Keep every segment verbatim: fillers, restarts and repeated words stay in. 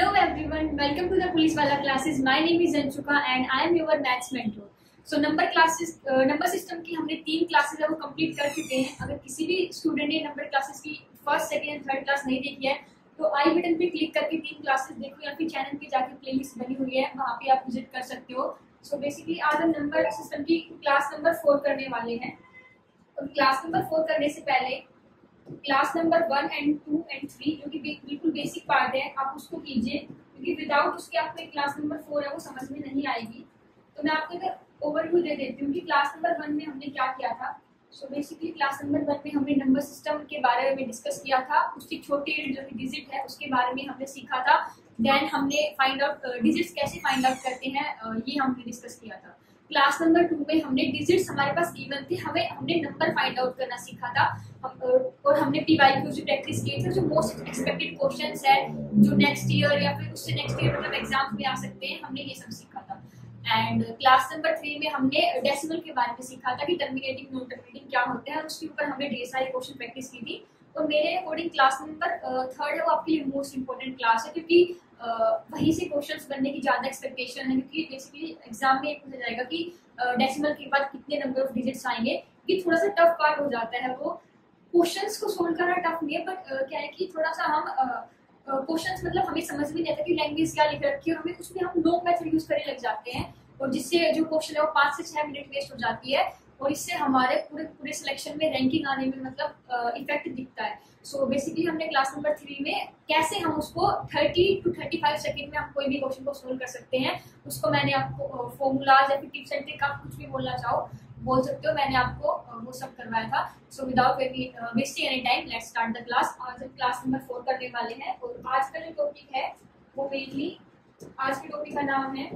Hello everyone, welcome to the Police Wala classes. My name is Anchuka and I am your maths mentor. So number classes number system की हमने तीन classes है वो complete कर चुके हैं. अगर किसी भी स्टूडेंट ने नंबर क्लासेस की first second and third class नहीं देखी है तो आई बटन पे क्लिक करके तीन क्लासेस देखो या फिर चैनल पे जाके प्लेलिस्ट बनी हुई है वहाँ पे आप विजिट कर सकते हो. सो बेसिकली आज हम नंबर सिस्टम की क्लास नंबर फोर करने वाले हैं. तो क्लास नंबर फोर करने से पहले class number one and two and three जो कि बिल्कुल बेसिक पार्ट है आप उसको कीजिए, क्योंकि विदाउट उसके आपको क्लास नंबर फोर है वो समझ में नहीं आएगी. तो मैं आपको एक ओवरव्यू दे देती हूँ कि क्लास नंबर वन में हमने क्या किया था. So basically class number one में हमने नंबर सिस्टम के बारे में डिस्कस किया था. उसकी छोटी जो डिजिट है उसके बारे में हमने सीखा था. देन हमने फाइंड आउट डिजिट्स कैसे फाइंड आउट करते हैं ये हमने डिस्कस किया था. क्लास नंबर टू में हमने डिजिट्स हमारे पास गिवन थे, हमें हमने नंबर फाइंड आउट करना सीखा था. हम, और हमने पीवाईक्यू से प्रैक्टिस किए थे जो मोस्ट एक्सपेक्टेड क्वेश्चंस है जो नेक्स्ट ईयर या फिर उससे नेक्स्ट ईयर मतलब एग्जाम्स में आ सकते हैं, हमने ये सब सीखा था. एंड क्लास नंबर थ्री में हमने डेसिमल के बारे में सीखा था कि टर्मिनेटिंग नॉन टर्मिनेटिंग क्या होते हैं, उसके ऊपर हमने ढेर सारे क्वेश्चन प्रैक्टिस की थी. तो मेरे अकॉर्डिंग क्लास नंबर थर्ड है वो आपके लिए मोस्ट इंपॉर्टेंट क्लास है, क्योंकि uh, वहीं से क्वेश्चंस बनने की ज्यादा एक्सपेक्टेशन है. क्योंकि बेसिकली एग्जाम में पूछा जाएगा कि डेसिमल uh, के बाद कितने नंबर ऑफ डिजिट्स आएंगे. ये थोड़ा सा टफ पार्ट हो जाता है. वो क्वेश्चंस को सोल्व करना टफ नहीं है, बट uh, क्या है कि थोड़ा सा हम क्वेश्चंस uh, uh, मतलब हमें समझ भी नहीं आता कि लैंग्वेज क्या लिख रखी है और हमें उसमें हम नो मेथड यूज करने लग जाते हैं और जिससे जो क्वेश्चन है वो पाँच से छह मिनट वेस्ट हो जाती है और इससे हमारे पूरे पूरे सिलेक्शन में रैंकिंग आने में मतलब इफेक्ट uh, दिखता है. सो so बेसिकली हमने क्लास नंबर थ्री में कैसे हम उसको thirty to thirty five second में हम कोई भी क्वेश्चन को सोल्व कर सकते हैं उसको मैंने आपको फॉर्मूलाज या फिर टिप्स एंड ट्रिक आप कुछ भी बोलना चाहो बोल सकते हो, मैंने आपको uh, वो सब करवाया था. So without wasting any time let's start the class. आज हम क्लास नंबर फोर करने वाले हैं और आज का जो टॉपिक है वो मेनली आज के टॉपिक का नाम है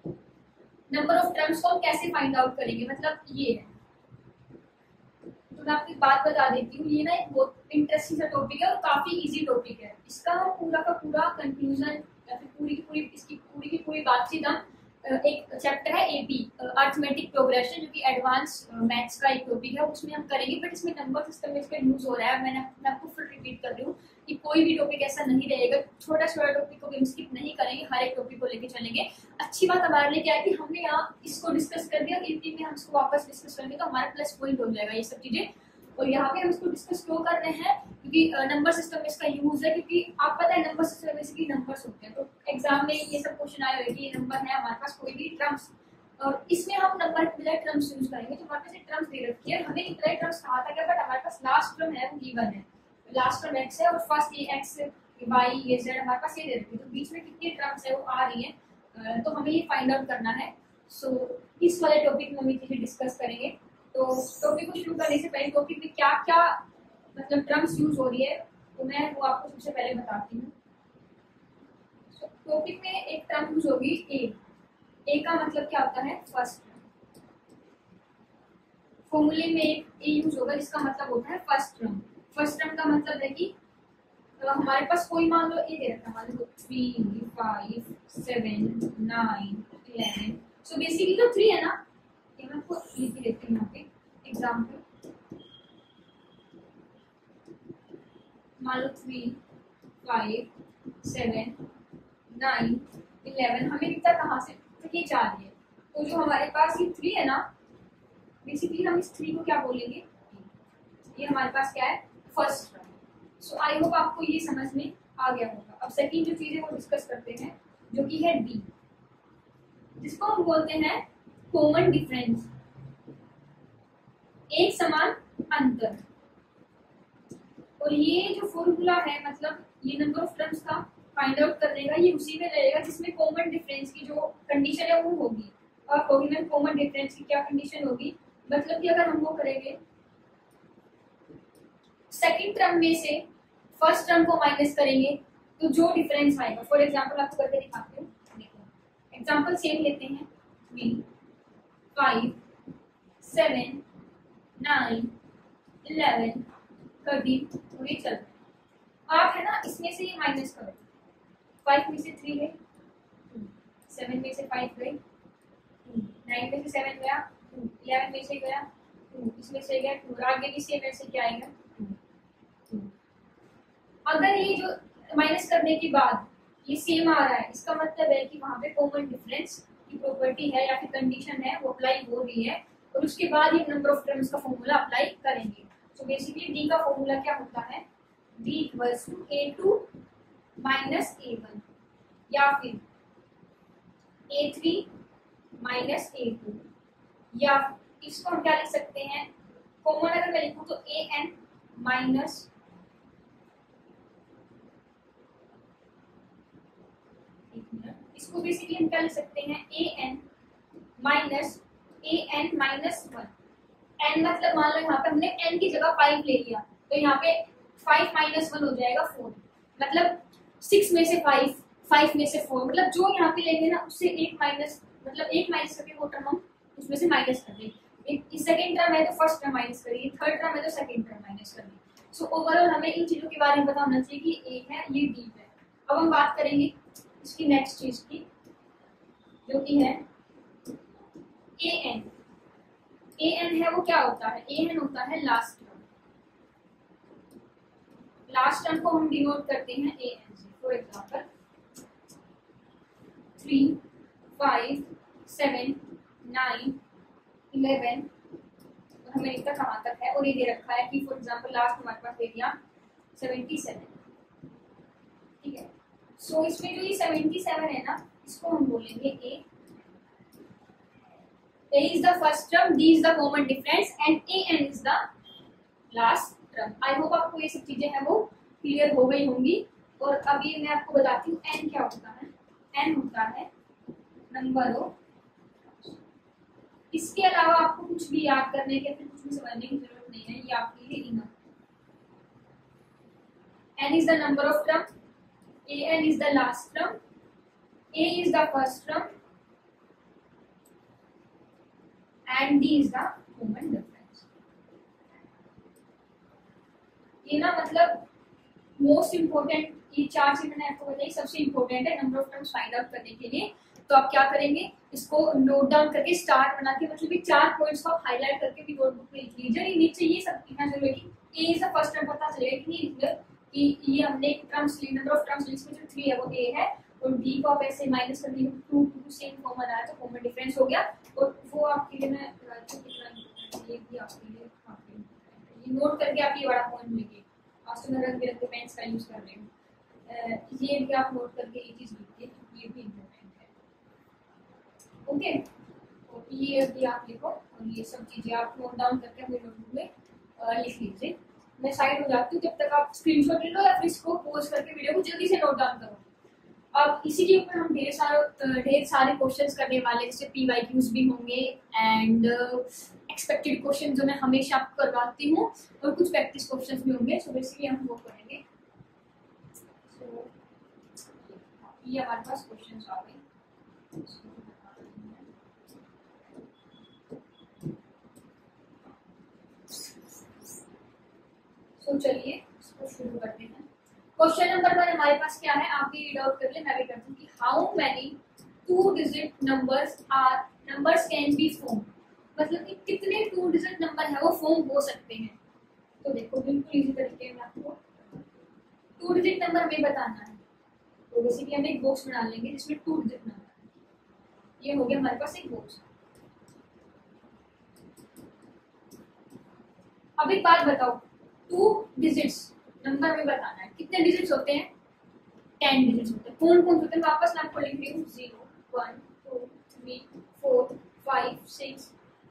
नंबर ऑफ टर्म्स को हम कैसे फाइंड आउट करेंगे. मतलब ये है, तो मैं आपको एक बात बता देती हूँ, ये ना एक बहुत इंटरेस्टिंग सा टॉपिक है और काफी इजी टॉपिक है. इसका हम पूरा का पूरा कंक्लूजन या फिर पूरी की पूरी इसकी पूरी की पूरी बातचीत हम एक चैप्टर है एपी अर्थमेटिक प्रोग्रेशन जो कि एडवांस मैथ्स का एक टॉपिक है उसमें हम करेंगे. बट इसमें नंबर सिस्टम में इसका यूज हो रहा है. मैंने मैं आपको फिर रिपीट कर रही हूँ कि कोई भी टॉपिक ऐसा नहीं रहेगा, छोटा छोटा टॉपिक को भी स्किप नहीं करेंगे, हर एक टॉपिक को लेके चलेंगे. अच्छी बात हमारे लिए क्या है कि हमने यहाँ इसको डिस्कस कर दिया और एपी में हम इसको वापस डिस्कस करेंगे तो हमारा प्लस पॉइंट हो जाएगा ये सब चीजें. और यहाँ पे हम इसको डिस्कस क्यों कर रहे हैं क्योंकि नंबर सिस्टम में इसका यूज है, क्योंकि आप पता है नंबर सिस्टम में बेसिकली नंबर्स होते हैं. तो एग्जाम में ये सब क्वेश्चन आए हुए कि ये नंबर है हमारे पास कोई भी टर्म्स और इसमें हम नंबर के बजाय टर्म्स यूज करेंगे. तो हमारे पास टर्म्स दे रखी है, हमें इतना टर्म्स कहा था क्या, बट हमारे पास लास्ट टर्म है वो गिवन है. लास्ट टर्म एक्स है और फर्स्ट ये एक्स वाई ये जेड हमारे पास ये दे रखी है. तो बीच में कितनी टर्म्स है वो आ रही है तो हमें ये फाइंड आउट करना है. सो so, इस वाले टॉपिक में हम ये चीजें डिस्कस करेंगे. तो टॉपिक को शुरू करने से पहले टॉपिक में क्या क्या मतलब टर्म्स यूज हो रही है तो मैं वो आपको सबसे पहले बताती हूँ. टॉपिक में एक टर्म यूज होगी ए. ए का मतलब क्या होता है फर्स्ट. फॉर्मूले में एक ए यूज होगा जिसका मतलब होता है फर्स्ट टर्म. फर्स्ट टर्म का मतलब है कि तो हमारे पास कोई मान लो ए दे रखा है, मान लो three five seven nine eleven. So basically तो थ्री है ना, ये मैं आपको लिख देती हूँ यहाँ पे एग्जाम्पल. मान लो three five seven nine eleven हमें दिखता कहाँ से, तो ये चार है. तो जो हमारे पास ये थ्री है ना बेसिकली हम इस थ्री को क्या बोलेंगे, ये हमारे पास क्या है first term. So I hope आपको ये समझ में आ गया होगा. अब सेकंड जो चीज है वो डिस्कस करते हैं जो कि है डी, जिसको हम बोलते हैं कॉमन डिफरेंस, एक समान अंतर. और ये जो फॉर्मूला है मतलब ये नंबर ऑफ टर्म्स का फाइंड आउट करने का ये उसी में रहेगा जिसमें कॉमन डिफरेंस की जो कंडीशन है वो होगी. और होगी मैम कॉमन डिफरेंस की क्या कंडीशन होगी, मतलब कि अगर हम वो करेंगे सेकंड टर्म में से फर्स्ट टर्म को माइनस करेंगे तो जो डिफरेंस आएगा, फॉर एग्जांपल आपको करके दिखाते हूँ. देखो एग्जांपल सेम लेते हैं, three five seven nine eleven thirteen और ये चल रहा है. आप है ना इसमें से ये माइनस करो. फाइव में से थ्री गए, सेवन में से फाइव गए, नाइन में से सेवन गया, इलेवन में से गया टू, इसमें से गया टू, आगे भी सेवन से क्या आएगा. अगर ये जो माइनस करने के बाद ये सेम आ रहा है, इसका मतलब है कि वहाँ पे कॉमन डिफरेंस की प्रॉपर्टी है या फिर कंडीशन है वो अप्लाई हो रही है, और उसके बाद ये नंबर ऑफ टर्म्स का फॉर्मूला अप्लाई करेंगे। सो बेसिकली डी का फॉर्मूला क्या होता है, d equals to a two minus a one या फिर a three minus a two, या इसको हम क्या लिख सकते हैं, कॉमन अगर मैं लिखूं तो ए एन माइनस इसको बेसिकली हम क्या लिख सकते हैं, a n minus a n minus one. N मतलब मान लो यहाँ पे हमने एन की जगह फाइव ले लिया, तो यहाँ पे फाइव माइनस वन हो जाएगा फोर, मतलब सिक्स में से फाइव, फाइव में से फोर, मतलब जो यहाँ पे लेंगे ना उससे एक माइनस, मतलब एक माइनस करके वो टर्म हम उसमें से माइनस कर देंगे। सेकेंड टर्म है तो फर्स्ट टर्म माइनस करिए, थर्ड टर्म है तो सेकेंड टर्म माइनस करिए। सो ओवरऑल हमें इन चीजों के बारे में पता होना चाहिए कि ए है, ये डी है। अब हम बात करेंगे इसकी नेक्स्ट चीज की, जो कि है ए एन। ए एन है वो क्या होता है, ए एन होता है लास्ट टर्म। लास्ट टर्म को हम डिनोट करते हैं ए एन से। For example three five seven nine eleven, और हमें इतना कहाँ तक है, और ये दे रखा है कि फॉर एग्जांपल लास्ट हमारे पास दे दिया सेवेंटी सेवन, ठीक है। सो so, इसमें जो ये सेवेंटी सेवन है ना, इसको हम बोलेंगे ए। A is the first term, D is the common difference and A n is the last term. I hope आपको ये सब चीजें हैं वो क्लियर हो गई होंगी। और अभी मैं आपको बताती हूँ n क्या होता है। n होता है नंबर ऑफ, इसके अलावा आपको कुछ भी याद करने के फिर कुछ भी समझने की जरूरत नहीं है, ये आपके लिए enough. n is the number of term, A n is the last term, A is the first term and D is the common difference। ये ना मतलब मोस्ट इम्पोर्टेंट, ये चार चीजें मैंने आपको बताई सबसे इम्पोर्टेंट है number of terms find out करने के लिए। तो आप क्या करेंगे, इसको नोट डाउन करके स्टार बना के, मतलब ये चार पॉइंट्स को आप हाईलाइट करके भी नोटबुक में लिख लीजिए। ये नीचे ये सब लिखना जरूरी है कि a is the first term, पता चलेगा कि कि ये हमने एक टर्म्स ली, नंबर ऑफ टर्म्स लिस्ट में जो थ्री है वो ए है, और डी को आप ऐसे माइनस कर दिए, टू टू सेम कॉमन आया तो कॉमन डिफरेंस हो गया। और वो आपके लिए मैं ये भी आपके लिए ये नोट करके आप ये बड़ा पॉइंट लिखिए। आज तो मैं रंग बिरंगे पेन्स का यूज कर रही हूँ, ये भी आप नोट करके ये चीज लिखिए, ये भी इम्पोर्टेंट है। ओके, तो ये भी आप लिखो और ये सब चीजें आप नोट डाउन करके अपने नोटबुक में लिख लीजिए। मैं साइड हो जाती हूँ, जब तक आप स्क्रीनशॉट ले लो या फिर इसको पॉज करके वीडियो को जल्दी से नोट डाउन करो। अब इसी के ऊपर हम ढेर सारे ढेर सारे क्वेश्चंस करने वाले, जैसे पी वाई क्यूज भी होंगे एंड एक्सपेक्टेड क्वेश्चन जो मैं हमेशा आपको करवाती हूँ, और कुछ प्रैक्टिस क्वेश्चंस भी होंगे। सो बेसिकली हम वो करेंगे। सो ये हमारे पास क्वेश्चंस आ गए। सो चलिए इसको शुरू करते हैं। क्वेश्चन नंबर वन हमारे पास क्या है, आप भी रीड आउट कर ले, मैं भी करती हूँ कि how many two digit numbers are numbers can be form, मतलब कि कितने टू डिजिट नंबर है वो फॉर्म हो सकते हैं। तो देखो बिल्कुल इजी तरीके में आपको टू डिजिट नंबर में बताना है। तो बेसिकली हम एक बॉक्स बना लेंगे जिसमें टू डिजिट नंबर है। ये हो गया हमारे पास एक बॉक्स। अब एक बात बताओ, टू डिजिट्स नंबर में बताना है, कितने डिजिट्स होते हैं, टेन डिजिट्स होते हैं। कौन कौन होते हैं वापस मैं आपको लिख रही हूँ, zero one two three four five six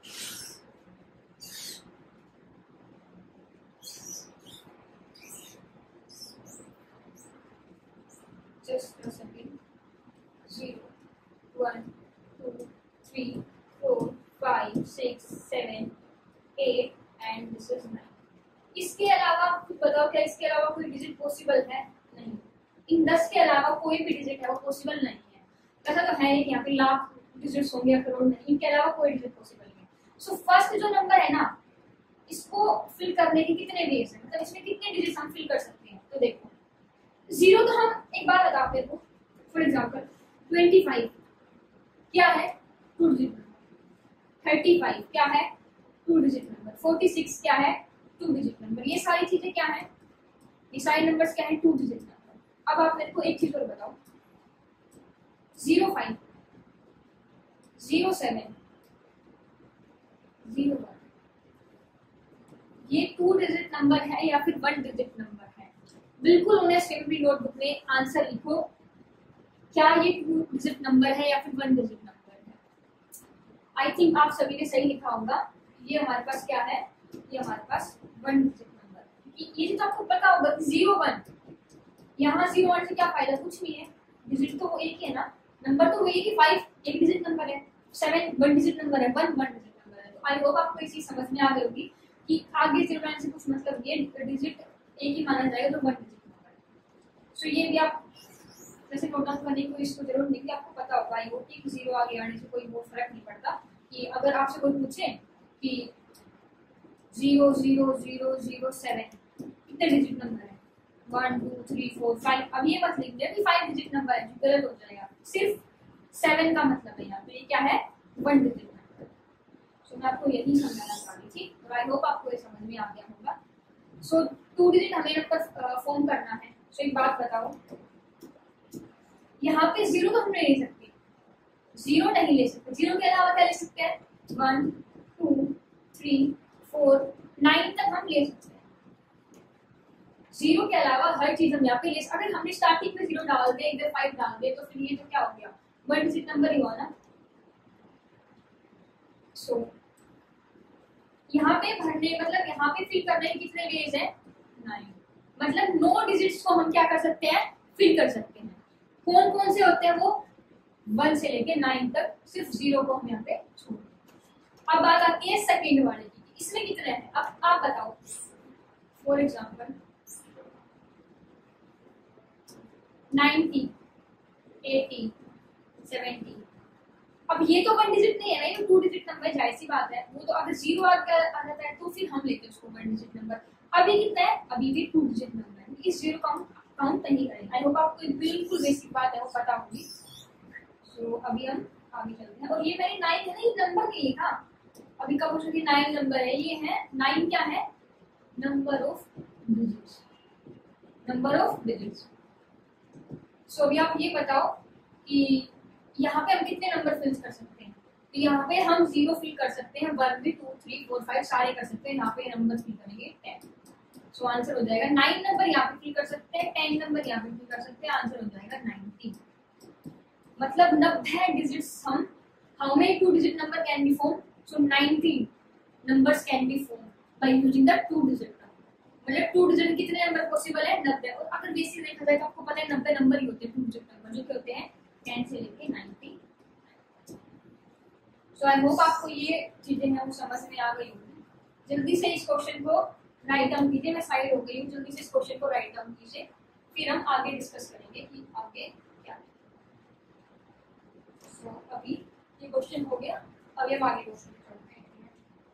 just a second, zero one two three four five six seven eight and this is nine. इसके अलावा आपको बताओ क्या इसके अलावा कोई डिजिट पॉसिबल है? नहीं। इन दस के अलावा कोई भी डिजिट है वो पॉसिबल नहीं है। ऐसा तो है नहीं कि यहाँ पे लाख डिजिट्स होंगे या करोड़ नहीं, इनके अलावा कोई डिजिट पॉसिबल नहीं। सो फर्स्ट जो नंबर है ना, इसको फिल करने के कितने वेज हैं, मतलब इसमें कितने डिजिट्स हम फिल कर सकते हैं। तो देखो जीरो तो हम एक बार बता आपको, फॉर एग्जाम्पल ट्वेंटी फाइव क्या है, two digit number. Thirty five क्या है, two digit number. Forty six क्या है, टू डिजिट नंबर। ये सारी चीजें क्या है, ये सारे नंबर्स क्या है, टू डिजिट नंबर। अब आप मेरे को एक चीज और बताओ, zero five, zero seven, zero one. ये टू डिजिट नंबर है या फिर वन डिजिट नंबर है? बिल्कुल उन्हें सेकेंडरी नोटबुक में आंसर लिखो, क्या ये टू डिजिट नंबर है या फिर वन डिजिट नंबर है? आई थिंक आप सभी ने सही लिखा होगा। ये हमारे पास क्या है? ये हमारे पास वन डिजिट नंबर है। ये तो आपको पता होगा कि जीरो वन, यहाँ जीरो वन से क्या फायदा? कुछ नहीं है, डिजिट तो वो एक ही है ना, नंबर तो वही है कि फाइव एक डिजिट नंबर है, सेवन वन डिजिट नंबर है, वन वन डिजिट नंबर है। तो आई होप आपको इसी समझ में आ गई होगी कि आगे जीरो वन से कुछ मतलब ये डिजिट एक ही माना जाएगा तो वन डिजिट नंबर है। सो ये भी आप जैसे नोट डाउन करने को इसको जरूर नहीं, आपको पता होगा आई होप कि जीरो आगे आने से कोई वो फर्क नहीं पड़ता। कि अगर आपसे कोई पूछे कि zero zero zero zero seven कितने डिजिट नंबर है? One two three four five. अब ये मत लिख दिया कि फाइव डिजिट नंबर है, जो गलत हो जाएगा। सिर्फ सेवन का मतलब है यहाँ पे, ये क्या है? One digit number. सो मैं आपको यही समझाना चाह रही थी और आई होप आपको ये समझ में आ गया होगा। सो टू डिजिट हमें नंबर फॉर्म करना है। सो एक बात बताओ, यहाँ पे जीरो तो हम नहीं ले सकते, जीरो नहीं ले सकते। जीरो के अलावा क्या ले सकते हैं? One two three four nine तक हम ले सकते हैं। जीरो के अलावा हर चीज हम यहाँ पे ले। अगर हमने स्टार्टिंग में जीरो डाल दे, इधर फाइव डाल दे, तो फिर ये तो क्या हो गया? वन डिजिट नंबर ही हुआ ना। सो so, यहाँ पे भरने मतलब यहाँ पे फिल करने के कितने वेज है? नाइन। मतलब नौ डिजिट्स को हम क्या कर सकते हैं? फिल कर सकते हैं। कौन कौन से होते हैं वो? वन से लेके नाइन तक, सिर्फ जीरो को हम यहाँ पे छोड़। अब बात आती है सेकेंड वाले की, इसमें कितने हैं? अब आप बताओ। For example ninety, eighty, seventy. अब ये तो वन डिजिट नहीं है ना, ये टू डिजिट नंबर, जाहिर सी बात है। वो तो अगर जीरो आ जाता है तो फिर हम लेते हैं उसको वन डिजिट नंबर। अभी कितना है? अभी भी टू डिजिट नंबर है, इस जीरो काउंट काउंट नहीं करेंगे। आई होप आपको बिल्कुल बेसिक बात है वो पता होगी। सो so, अभी हम आगे चलते हैं। और ये मैंने नाइन है ना, ये नंबर नहीं लिखा। अभी कब पूछोगे नाइन नंबर है, ये है नाइन क्या है? Number of digits, number of digits. So अभी आप ये बताओ कि यहाँ पे हम कितने नंबर फिल कर सकते हैं? तो यहाँ पे हम जीरो फिल कर सकते हैं, वन भी, टू थ्री फोर फाइव सारे कर सकते हैं। यहाँ पे नंबर फिल करेंगे टेन। सो आंसर हो जाएगा नाइन नंबर यहाँ पे फिल कर सकते हैं, टेन नंबर यहाँ पे फिल कर सकते हैं। आंसर हो जाएगा नाइनटी। मतलब नब्बे डिजिट्स हम, how many two digit number can be form? So ninety numbers can be form by using the two digit number. मतलब टू डिजिट कितने नंबर पॉसिबल है? नब्बे। और अगर बेसिक देखा जाए तो आपको पता है नब्बे नंबर ही होते हैं टू डिजिट नंबर, जो कि होते हैं टेन से लेके नाइनटी। सो आई होप आपको ये चीजें हैं वो समझ में आ गई होंगी। जल्दी से इस क्वेश्चन को राइट डाउन कीजिए। मैं साइड हो गई हूँ, जल्दी से इस क्वेश्चन को राइट डाउन कीजिए, फिर हम आगे डिस्कस करेंगे कि आगे क्या है। सो so, अभी ये क्वेश्चन हो गया, अभी हम आगे क्वेश्चन करते हैं।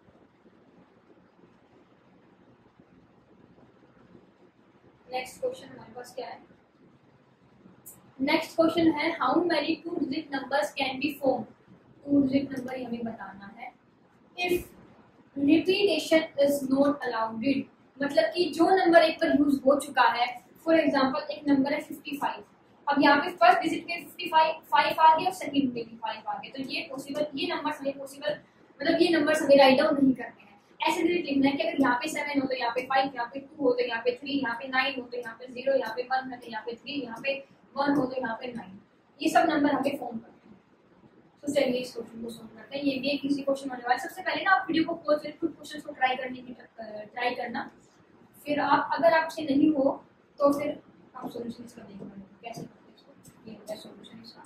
नेक्स्ट क्वेश्चन हमारे पास क्या है? नेक्स्ट क्वेश्चन है how many two digit numbers can be form. Two digit number ही हमें बताना है। If repetition is not allowed, मतलब कि जो नंबर एक बार यूज हो चुका है, फॉर एग्जांपल एक नंबर है फिफ्टी फाइव। अब यहाँ पे फर्स्ट डिजिट में फिफ्टी फाइव फाइव आ गया और सेकंड में भी फाइव आ गया, तो ये पॉसिबल, ये नंबर हमें पॉसिबल, मतलब ये नंबर हमें राइट डाउन नहीं करते हैं। ऐसे डिजिट लिखना है कि अगर यहाँ पे सेवन हो तो यहाँ पे फाइव, यहाँ पे टू हो तो यहाँ पे थ्री, यहाँ पे नाइन हो तो यहाँ पे जीरो, यहाँ पे वन है तो यहाँ पे थ्री, यहाँ पे वन हो तो यहाँ पे नाइन। ये सब नंबर हमें फॉर्म करते हैं। तो चलिए इस क्वेश्चन को सॉल्व करते हैं। ये भी एक इजी क्वेश्चन होने वाला है। सबसे पहले ना आप वीडियो को पॉज करके खुद क्वेश्चन को ट्राई करने की ट्राई करना, फिर आप अगर आपसे नहीं हो तो फिर आप सॉल्यूशन इसका देख लेंगे कैसे करते हैं इसको। ये होता है सॉल्यूशन इसका।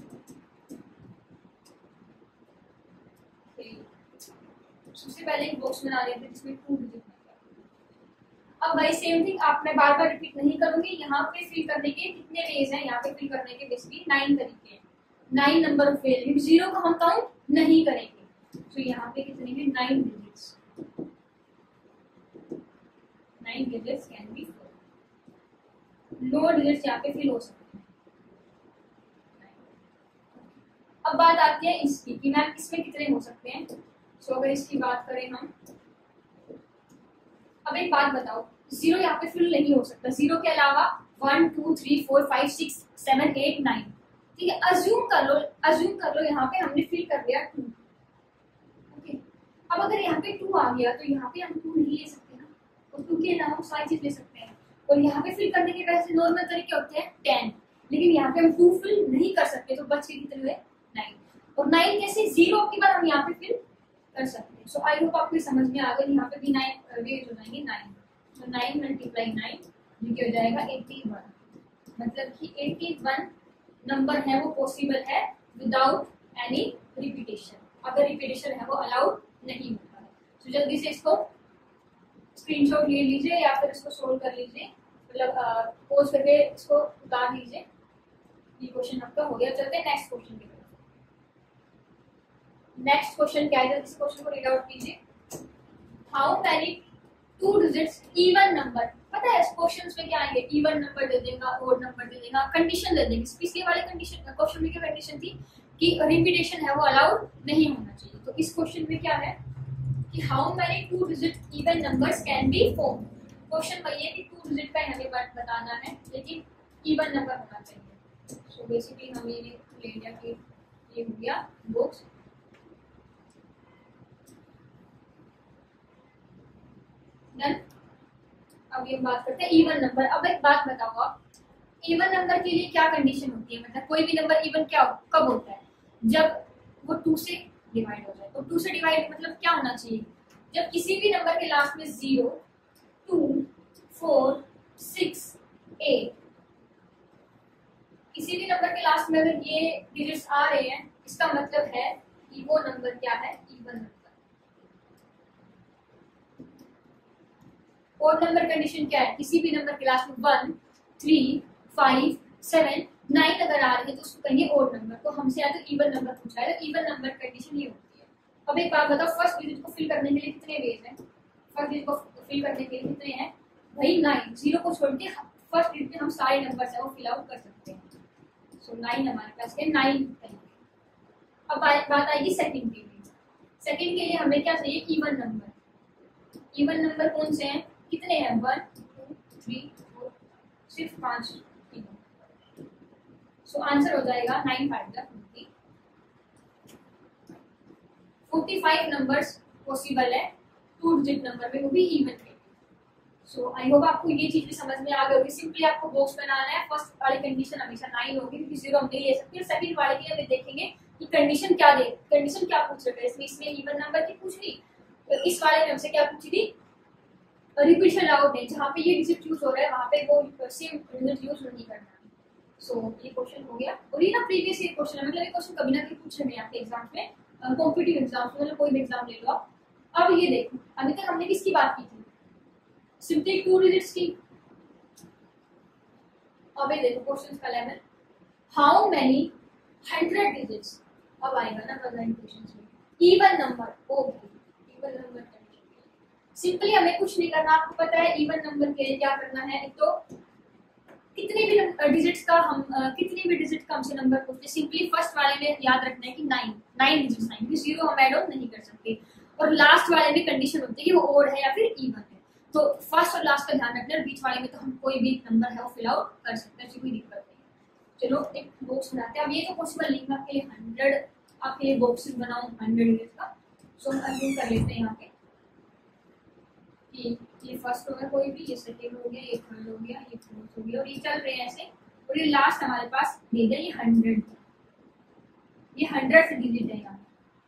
सबसे पहले एक बॉक्स बना लेते हैं जिसमें टू डिजिट नंबर। अब भाई सेम थिंग आप, मैं बार बार रिपीट नहीं करूंगी। यहाँ पे फिल करने के कितने वेज हैं? यहाँ पे फिल करने के बेसिकली नाइन तरीके हैं, nine number of ways. Zero को हम काउंट नहीं करेंगे। तो यहाँ पे कितने हैं? Nine digits, nine digits can be form. No digits यहाँ पे फिल हो सकते हैं। अब बात आती है इसकी कि मैम इसमें कितने हो सकते हैं। सो अगर इसकी बात करें हम, अब एक बात बताओ, जीरो यहाँ पे फिल नहीं हो सकता। जीरो के अलावा one two three four five six seven eight nine, ठीक है, अज्यूम कर लो, अज्यूम कर लो यहाँ पे हमने फिल कर लिया टू। ओके, अब अगर यहाँ पे टू आ गया तो यहाँ पे हम टू नहीं ले सकते ना, और टू के अलावा सारी चीज ले सकते हैं। और यहाँ पे फिल करने के वैसे नॉर्मल तरीके होते हैं टेन, लेकिन यहाँ पे हम टू फिल नहीं कर सकते, तो बच के कितने हुए नाइन। और नाइन कैसे, जीरो की बार हम यहाँ पे फिल कर सकते हैं। सो आई होप आपको समझ में आ गया। यहाँ पे भी नाइन वेट हो जाएंगे नाइन, तो नाइन मल्टीप्लाई नाइन जो कि हो जाएगा एट्टी वन, मतलब कि एट्टी वन नंबर है वो पॉसिबल है विदाउट एनी रिपीटेशन, अगर रिपीटेशन है वो अलाउड नहीं होता है। तो जल्दी से इसको स्क्रीनशॉट ले लीजिए या फिर इसको सोल्व कर लीजिए, मतलब पोज करके इसको उतार लीजिए। ये क्वेश्चन आपका हो गया। चलते हैं नेक्स्ट क्वेश्चन की तरफ। नेक्स्ट क्वेश्चन क्या है, इस क्वेश्चन को रीड आउट कीजिए। How many two digits even number, पता है क्वेश्चंस में क्या आएंगे, इवन नंबर दे देगा, ओड नंबर दे देगा, कंडीशन दे देंगे। पिछले वाले कंडीशन क्वेश्चन में क्या कंडीशन थी कि रिपीटेशन है वो अलाउड नहीं होना चाहिए। तो इस क्वेश्चन में क्या है कि how many two digit even numbers can be form. Question वही है कि टू डिजिट का हमें बताना है, लेकिन इवन नंबर होना चाहिए। सो बेसिकली हमें ले लिया कि ये हो गया बुक्स। डन। अब ये बात करते हैं इवन नंबर। अब एक बात बताओ आप, इवन नंबर के लिए क्या कंडीशन होती है, मतलब कोई भी नंबर इवन क्या कब होता है, जब वो टू से डिवाइड हो जाए। तो टू से डिवाइड मतलब क्या होना चाहिए, जब किसी भी नंबर के लास्ट में zero, two, four, six, eight, किसी भी नंबर के लास्ट में अगर ये डिजिट्स आ रहे हैं, इसका मतलब है कि वो नंबर क्या है, even number. Odd number condition क्या है, किसी भी नंबर के लास्ट में one, three, five, seven, nine अगर आ रहे हैं तो उसको कहेंगे ओड नंबर। तो हमसे यहाँ तो इवन नंबर पूछा है, तो इवन नंबर कंडीशन ये होती है। अब एक बात बताओ, फर्स्ट डिजिट को फिल करने के लिए कितने वेज हैं, फर्स्ट डिजिट को फिल करने के लिए कितने हैं भाई, नाइन। जीरो को छोड़ के फर्स्ट डिजिट में हम सारे नंबर है वो फिल आउट कर सकते हैं। सो नाइन हमारे पास है, नाइन कहेंगे। अब बात आएगी सेकंड के लिए। सेकंड के लिए हमें क्या चाहिए, इवन नंबर। इवन नंबर कौन से हैं, कितने हैं, वन, टू, थ्री, फोर, सिर्फ पांच। सो आंसर हो जाएगा nine five the forty. Forty five numbers possible है टू डिजिट नंबर में, वो भी इवन के। सो आई होप आपको ये चीज भी समझ में आ गई होगी। सिंपली आपको बॉक्स बनाना है, फर्स्ट वाली कंडीशन हमेशा नाइन होगी क्योंकि जीरो हम नहीं ले सकते। सेकंड वाले के लिए हमें देखेंगे कि कंडीशन क्या दे, कंडीशन क्या पूछ रहे हैं। इसमें इसमें इवन नंबर की पूछ ली, तो इस वाले में हमसे क्या पूछी थी, रिपीटेशन अलाउड है, जहाँ पे ये डिजिट यूज हो रहा है वहाँ पे वो सेम डिजिट यूज नहीं करना। सो so, ये क्वेश्चन हो गया। और ये ना प्रीवियस ईयर क्वेश्चन है, मतलब ये क्वेश्चन कभी ना कभी पूछे गए आपके एग्जाम में, कॉम्पिटिटिव एग्जाम में, मतलब कोई भी एग्जाम ले लो आप। अब ये देखो, अभी तक हमने किसकी बात की थी, सिंपली टू डिजिट्स की। अब ये देखो क्वेश्चन का level, how many hundred digits. अब आएगा ना बदलाइन क्वेश्चन में, even number. Okay, even number simply हमें कुछ नहीं करना, आपको पता है इवन नंबर के लिए क्या करना है। एक तो कितने भी डिजिट्स का हम कितने भी डिजिट का हमसे नंबर पूछते, सिंपली फर्स्ट वाले में याद रखना है कि नाइन, नाइन डिजिट्स आएंगे, क्योंकि जीरो हम ऐड ऑन नहीं कर सकते। और लास्ट वाले में कंडीशन होती है कि वो ओड है या फिर इवन है। तो फर्स्ट और लास्ट का ध्यान रखना है, बीच वाले में तो हम कोई भी नंबर है वो फिल आउट कर सकते हैं, कोई दिक्कत नहीं। चलो एक बॉक्स बनाते हैं। अब ये तो पॉसिबल नहीं, आपके लिए हंड्रेड आपके लिए बॉक्सेस बनाऊं हंड्रेड डिजिट का। सो हम अज्यूम कर लेते हैं यहाँ पे कि ये फर्स्ट हो गया कोई भी, ये सेकेंड हो गया, ये थर्ड हो गया, ये फोर्थ हो गया, और ये चल रहे हैं ऐसे। और ये लास्ट हमारे पास दे दिया ये हंड्रेड, ये हंड्रेड से डिजिट है यहाँ।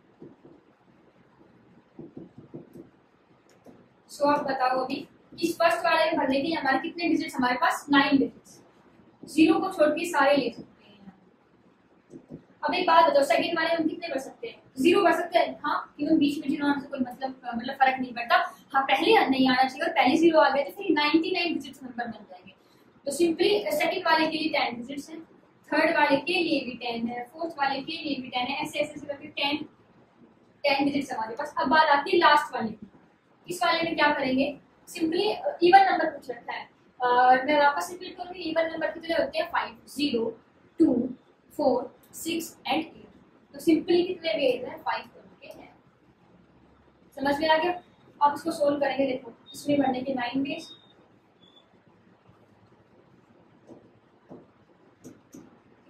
सो आप बताओ अभी इस फर्स्ट वाले में भरने के लिए हमारे कितने डिजिट्स, हमारे पास नाइन डिजिट्स। जीरो को छोड़ के सारे ले सकते हैं। अब एक बात बताओ, सेकंड वाले में कितने भर सकते हैं, जीरो भर सकते हैं। हाँ, इवन बीच में जीरो आने से कोई मतलब मतलब फर्क नहीं पड़ता। हाँ, पहले नहीं आना चाहिए, और पहले जीरो आ गए तो फिर नाइनटी नाइन डिजिट्स नंबर बन जाएंगे। तो सिंपली सेकंड वाले के लिए टेन डिजिट्स है, थर्ड वाले के लिए भी टेन है, फोर्थ वाले के लिए भी टेन है, ऐसे ऐसे करके टेन टेन डिजिट्स हमारे पास। अब बात आती है लास्ट वाले की। इस वाले में क्या करेंगे, सिंपली इवन नंबर पूछ रखा है। uh, मैं वापस रिपीट करूंगी, इवन नंबर कितने होते हैं, five, zero, two, four, six and eight. तो सिंपली कितने वेज हैं, फाइव करके हैं। समझ में आ गया। अब इसको सोल्व करेंगे। देखो इसमें भरने के नाइन वेज,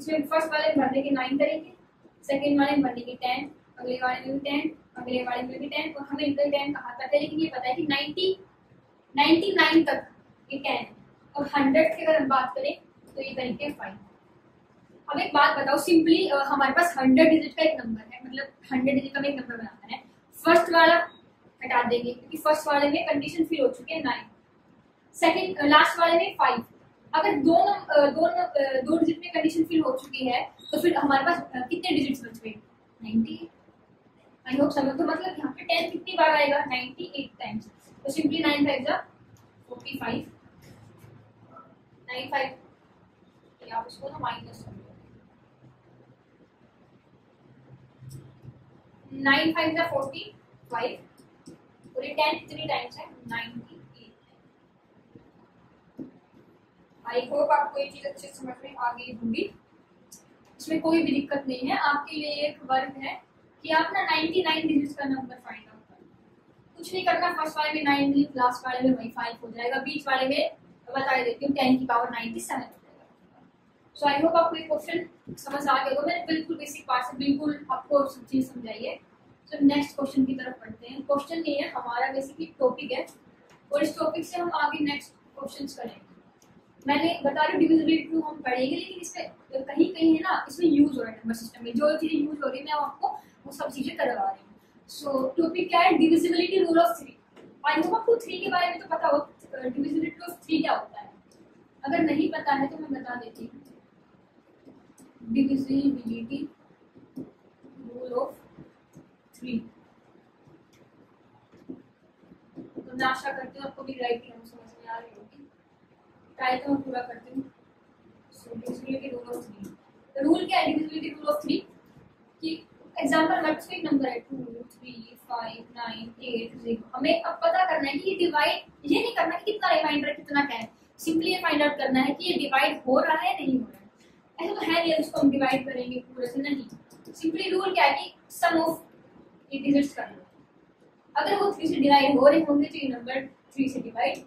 इसमें फर्स्ट वाले में भरने के नाइन करेंगे, सेकेंड वाले में भरने के टेन, अगले वाले में भी टेन, अगले वाले में भी टेन, और हमें इनका टेन कहाँ तक है, लेकिन ये पता है कि नाइन्टी नाइन्टी नाइन तक ये टेन, और हंड्रेड की अगर हम बात करें तो ये करेंगे फाइव। अब एक बात बताओ सिंपली, हमारे पास हंड्रेड डिजिट का एक नंबर है, मतलब हंड्रेड डिजिट का एक नंबर बनाना है, फर्स्ट वाला हटा देंगे क्योंकि फर्स्ट वाले में कंडीशन फिल हो चुकी है नाइन, सेकंड लास्ट वाले में फाइव। अगर दो नंबर दो नंबर दो डिजिट में कंडीशन फिल हो चुकी है तो फिर हमारे पास कितने डिजिट्स बच गए, नाइन्टी। आई होप समझ, तो मतलब यहाँ पे टेन कितनी बार आएगा, नाइन्टी एट टाइम्स। तो सिंपली नाइन फाइव जा फोर्टी फाइव, नाइन फाइव आप इसको ना माइनस कर लो, नाइन फाइव जा फोर्टी फाइव, और ये टेन कितनी टाइम्स है, नाइन्टी एट। आई होप आपको ये चीज अच्छे से समझ में आ गई होगी, इसमें कोई भी दिक्कत नहीं है। आपके लिए एक वर्क है कि आप ना नाइन्टी नाइन डिजिट्स का नंबर फाइंड आउट करें, कुछ नहीं करना, फर्स्ट वाले में नाइन डिजिट, लास्ट वाले में वही फाइव हो जाएगा, बीच वाले में बता देती हूँ टेन की पावर नाइन्टी सेवन हो जाएगा। सो आई होप आपको ये क्वेश्चन समझ आ गया होगा, मैंने बिल्कुल बेसिक पार्ट से बिल्कुल आपको सब चीज समझाई है। तो नेक्स्ट क्वेश्चन की तरफ पढ़ते हैं। क्वेश्चन नहीं है, हमारा बेसिकली टॉपिक है, और इस टॉपिक से हम आगे नेक्स्ट क्वेश्चंस करेंगे। मैंने बता रही डिविजिबिलिटी टू हम पढ़ेंगे, लेकिन इसमें कहीं कहीं है ना, इसमें यूज हो रहा है नंबर सिस्टम में, जो चीजें यूज हो रही है मैं आपको वो सब चीजें करवा रही हूँ। सो टॉपिक क्या है, divisibility rule of three. I hope आपको थ्री के बारे में तो पता हो, डिविजिबिलिटी ऑफ थ्री क्या होता है, अगर नहीं पता है तो मैं बता देती हूँ। डिविजिबिलिटी रूल ऑफ थ्री, तो मैं आशा करती हूँ आपको भी राइट समझ में आ रही होगी, ट्राई तो मैं पूरा करती हूँ। So divisibility rule of three, rule क्या है डिविजिबिलिटी रूल ऑफ थ्री कि एग्जांपल लेट्स से एक नंबर है two three five nine eight zero, हमें अब पता करना है कि ये डिवाइड, ये नहीं करना कि कितना रिमाइंडर कितना क्या है, सिंपली ये फाइंड आउट करना है कि ये डिवाइड हो रहा है नहीं हो रहा है। ऐसा तो है नहीं उसको हम डिवाइड करेंगे पूरे से, नहीं, सिंपली रूल क्या है कि सम ऑफ ये डिजिट्स कर लो, अगर वो थ्री से डिवाइड हो रहे होंगे तो ये नंबर थ्री से डिवाइड,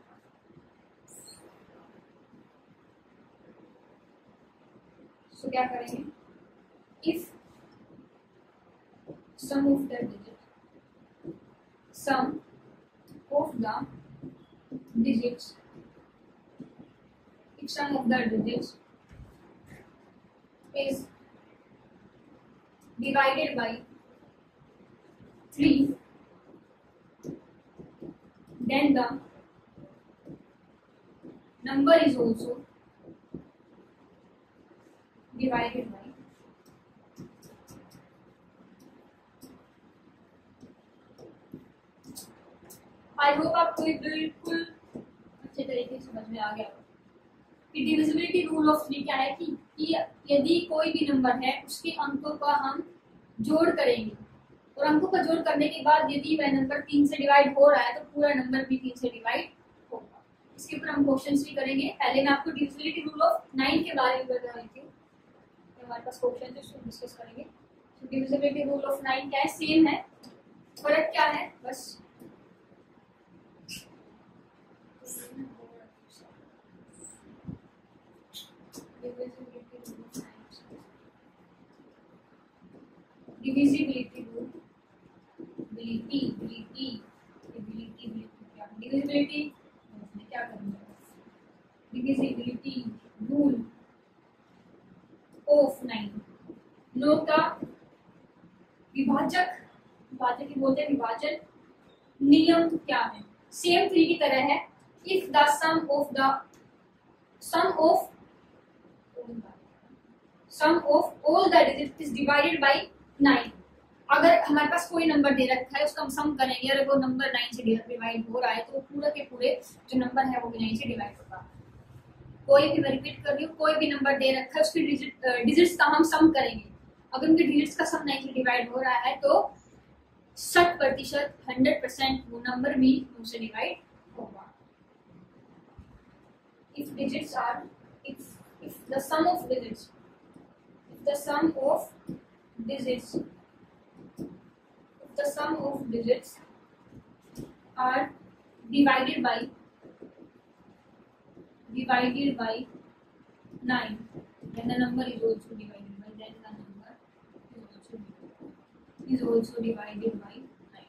सो क्या करेंगे, if sum of the digit sum of the digits if sum of the digits is divided by three, then the number is also divided by I hope आपको ये बिल्कुल अच्छे तरीके से समझ में आ गया कि डिविजिबिलिटी रूल ऑफ थ्री क्या है, कि, कि यदि कोई भी नंबर है उसके अंकों का हम जोड़ करेंगे, और अंकों का जोड़ करने के बाद यदि वह नंबर तीन से डिवाइड हो रहा है तो पूरा नंबर भी तीन से डिवाइड होगा। इसके ऊपर हम क्वेश्चंस भी करेंगे। पहले मैं आपको डिविजिबिलिटी रूल ऑफ नाइन के बारे में बता रही थी, हमारे पास क्वेश्चन है उसको डिस्कस करेंगे। तो डिविजिबिलिटी रूल ऑफ नाइन क्या है, सेम है, फर्क क्या है बस divisibility rule, ability, ability, ability, ability, divisibility, क्या करेंगे, divisibility rule of nine, नौ का विभाजक, विभाजक ही बोलते हैं, विभाजन नियम क्या है, सेम थ्री की तरह है। If the sum of the sum of sum of all the digit is divided by nine, अगर हमारे पास कोई नंबर दे रखा है उसका हम सम करेंगे, अगर वो नंबर नाइन से डिवाइड हो रहा है तो पूरा के पूरे जो नंबर है वो भी नाइन से डिवाइड होगा। कोई भी, मैं रिपीट कर रही हूँ, कोई भी नंबर दे रखा है उसकी डिजिट डिजिट्स का हम सम करेंगे, अगर उनके डिजिट्स का सम नाइन से डिवाइड हो रहा है तो शत प्रतिशत हंड्रेड परसेंट वो नंबर भी उनसे डिवाइड होगा। If digits are if if the sum of digits if the sum of digits if the sum of digits are divided by divided by nine, then the number is also divided by then the number is also is also divided by nine.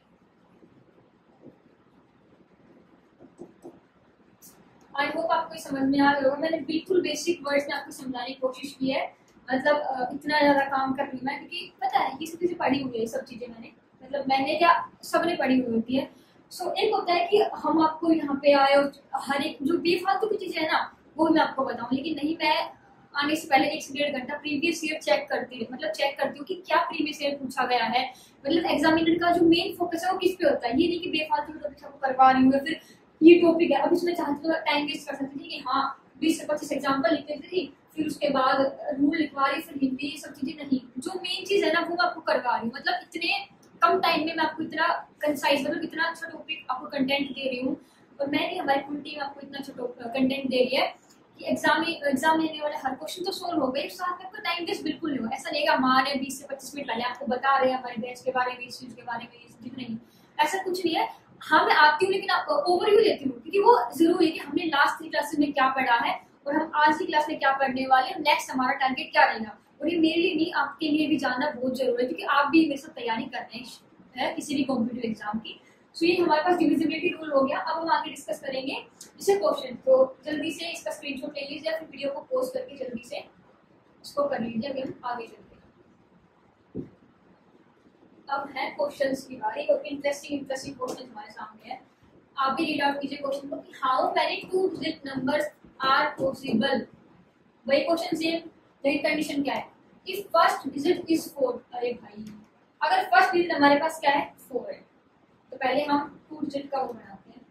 I hope आपको समझ में आ गया होगा। मैंने बिल्कुल basic words में आपको समझाने की कोशिश की है। मतलब इतना ज्यादा काम कर रही हूँ मैं, क्योंकि पता है ये सब चीजें पढ़ी हुई है, ये सब चीजें मैंने मतलब मैंने क्या सबने पढ़ी हुई होती है। सो so, एक होता है कि हम आपको यहाँ पे आए और हर एक जो बेफालतू की चीजें है ना वो मैं आपको बताऊँ, लेकिन नहीं, मैं आने से पहले एक से डेढ़ घंटा प्रीवियस ईयर चेक करती है, मतलब चेक करती हूँ कि क्या प्रीवियस ईयर पूछा गया है। मतलब एग्जामिनर का जो मेन फोकस है वो किस पे होता है, ये नहीं कि बेफालतू टॉपिक आपको करवा रही हूँ फिर ये टॉपिक है अब इसमें चाहती हूँ टाइम वेस्ट कर सकती थी कि हाँ बीस से पच्चीस एग्जाम्पल लिख देती थी, फिर उसके बाद रूल लिखवा रही, फिर हिंदी, ये सब चीजें नहीं। जो मेन चीज है ना वो मैं आपको करवा रही हूँ। मतलब इतने कम टाइम में मैं आपको इतना कंसाइज, मतलब इतना अच्छा टॉपिक आपको कंटेंट दे रही हूँ, और मैं नहीं, हमारी पूरी टीम आपको इतना अच्छा कंटेंट दे रही है कि एग्जाम एग्जाम लेने वाले हर क्वेश्चन तो सोल्व हो गए, साथ में आपका टाइम वेस्ट बिल्कुल नहीं हो। ऐसा नहीं है हमारे बीस से पच्चीस मिनट पहले आपको बता रहे हैं हमारे बैच के बारे में, इस चीज के बारे में, ये चीज नहीं, ऐसा कुछ नहीं है। हाँ मैं आती हूँ लेकिन ओवरव्यू लेती हूँ, क्योंकि वो जरूरी है कि हमने लास्ट थ्री क्लासेस में क्या पढ़ा है और हम आज की क्लास में क्या पढ़ने वाले हैं, नेक्स्ट हमारा टारगेट क्या रहेगा। और ये मेरे लिए नहीं, आपके लिए भी जानना बहुत जरूरी है, क्योंकि आप भी मेरे साथ तैयारी कर रहे हैं किसी भी कॉम्पिटिटिव एग्जाम की। सो ये हमारे पास डिविजिबिलिटी रूल हो गया। अब हम आगे डिस्कस करेंगे जैसे क्वेश्चन, तो जल्दी से इसका स्क्रीनशॉट ले लीजिए या फिर वीडियो को पोस्ट करके जल्दी से इसको कर लीजिए। अभी हम आगे चलते हैं। अब है क्वेश्चंस की बारी, और इंटरेस्टिंग इंटरेस्टिंग क्वेश्चन हमारे सामने है। आप भी रीड आउट कीजिए क्वेश्चन को कि how many two digit numbers are possible. वही क्वेश्चन सेम, लेकिन कंडीशन क्या है, if first digit is four. अरे भाई अगर फर्स्ट डिजिट हमारे पास क्या है, फोर है, तो पहले हम टू डिजिट का वो बनाते हैं।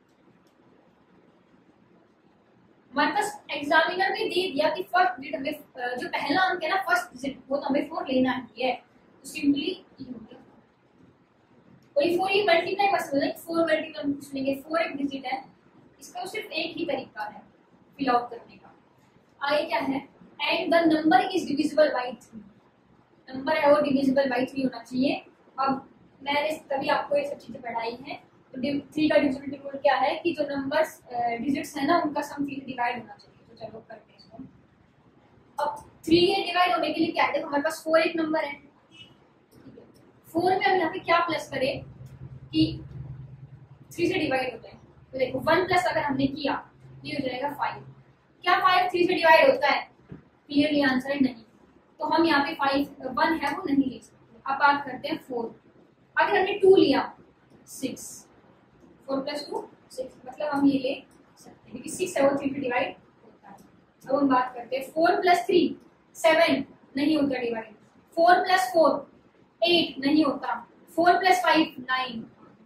हमारे पास एग्जामिनर ने दे दिया कि फर्स्ट डिजिट हमें जो पहला अंक है ना फर्स्ट डिजिट वो तो हमें फोर लेना ही है, तो सिंपली ये हो गया। कोई फोर ये मल्टीप्लाई मत समझना, फोर मल्टीप्लाई हम पूछ लेंगे, फोर एक डिजिट है, इसका सिर्फ एक ही तरीका है फिल आउट करने का। आगे क्या है, and the number is divisible by three. Number है वो डिविजिबल बाय थ्री होना चाहिए। अब मैंने तभी आपको ये सब चीजें पढ़ाई हैं। तो थ्री का डिविजिबिलिटी रूल क्या है कि जो नंबर्स डिजिट्स है ना उनका सम थ्री से डिवाइड होना चाहिए। तो चलो करते हैं इसको। अब थ्री के डिवाइड होने के लिए क्या है, देखो हमारे पास फोर एक नंबर है, फोर में हम यहाँ पे क्या प्लस करें कि थ्री से डिवाइड होता है। तो देखो वन प्लस अगर हमने किया ये हो जाएगा फाइव। क्या फाइव थ्री से डिवाइड होता है, क्लियरली आंसर है नहीं। तो हम यहाँ पे फाइव वन है वो नहीं ले सकते। अब बात करते हैं फोर। अगर हमने टू लिया, six, four plus two six, मतलब हम ये ले सकते हैं क्योंकि सिक्स है वो थ्री से डिवाइड होता है। अब हम बात करते हैं फोर प्लस थ्री सेवन, नहीं होता divide. Four plus four eight, नहीं होता। Four plus five nine.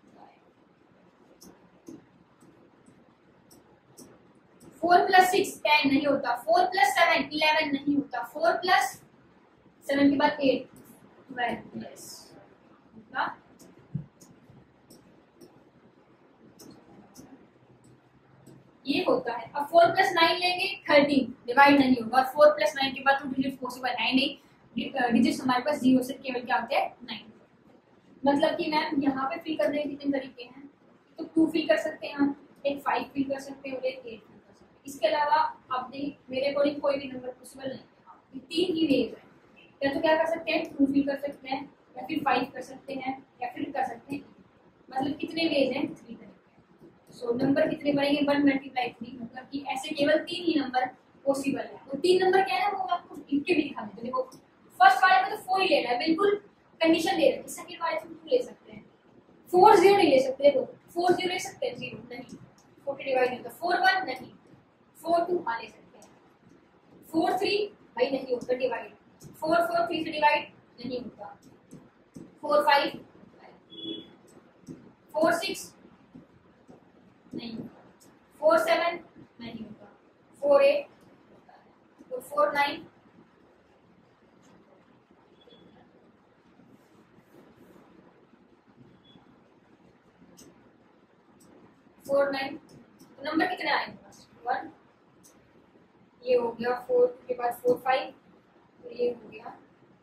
Four plus six ten, नहीं होता। फोर प्लस सेवन इलेवन, नहीं होता। फोर प्लस सेवन के बाद एट ट्वेल्व, यस। ये होता है। अब फोर प्लस नाइन लेंगे थर्टीन, डिवाइड नहीं होगा। और फोर प्लस नाइन के बाद तो डिजिट पॉसिबल है नहीं, डिजिट्स हमारे पास जीरो से केवल क्या होते हैं, नाइन। मतलब कि मैम यहाँ पे फिल करने के कितने तरीके हैं, तो टू फिल कर सकते हैं हम, एक फाइव फिल कर सकते हैं और एक एट फिल कर सकते हैं। इसके अलावा आप देखिए मेरे अकॉर्डिंग कोई भी नंबर पॉसिबल नहीं है, तीन ही वेज है। या तो क्या कर सकते हैं, टू फिल कर सकते हैं, या फिर फाइव कर सकते हैं, या फिर कर सकते हैं। मतलब कितने वेज हैं, थ्री तरीके। सो नंबर कितने बनेंगे, वन मल्टीप्लाई थ्री, मतलब कि ऐसे केवल तीन ही नंबर पॉसिबल है। वो तीन नंबर क्या है वो मैं आपको लिख के भी दिखा देती हूँ। देखो फर्स्ट वाले में तो फोर ही लेना है, बिल्कुल कंडीशन दे रखी है। सेकंड वाले में टू ले सकते हैं, फोर जीरो नहीं ले सकते। देखो फोर जीरो ले सकते हैं, जीरो नहीं, फोर के डिवाइड नहीं होता। फोर वन नहीं, फोर टू हाँ ले सकते हैं। फोर थ्री भाई नहीं होता डिवाइड। फोर फोर थ्री से डिवाइड नहीं होता। फोर फाइव, फोर सिक्स नहीं होता। फोर सेवन नहीं होता। फोर एट, तो four nine, four nine. Number कितने आए वन, ये हो गया। फोर के बाद फोर फाइव, तो ये हो गया।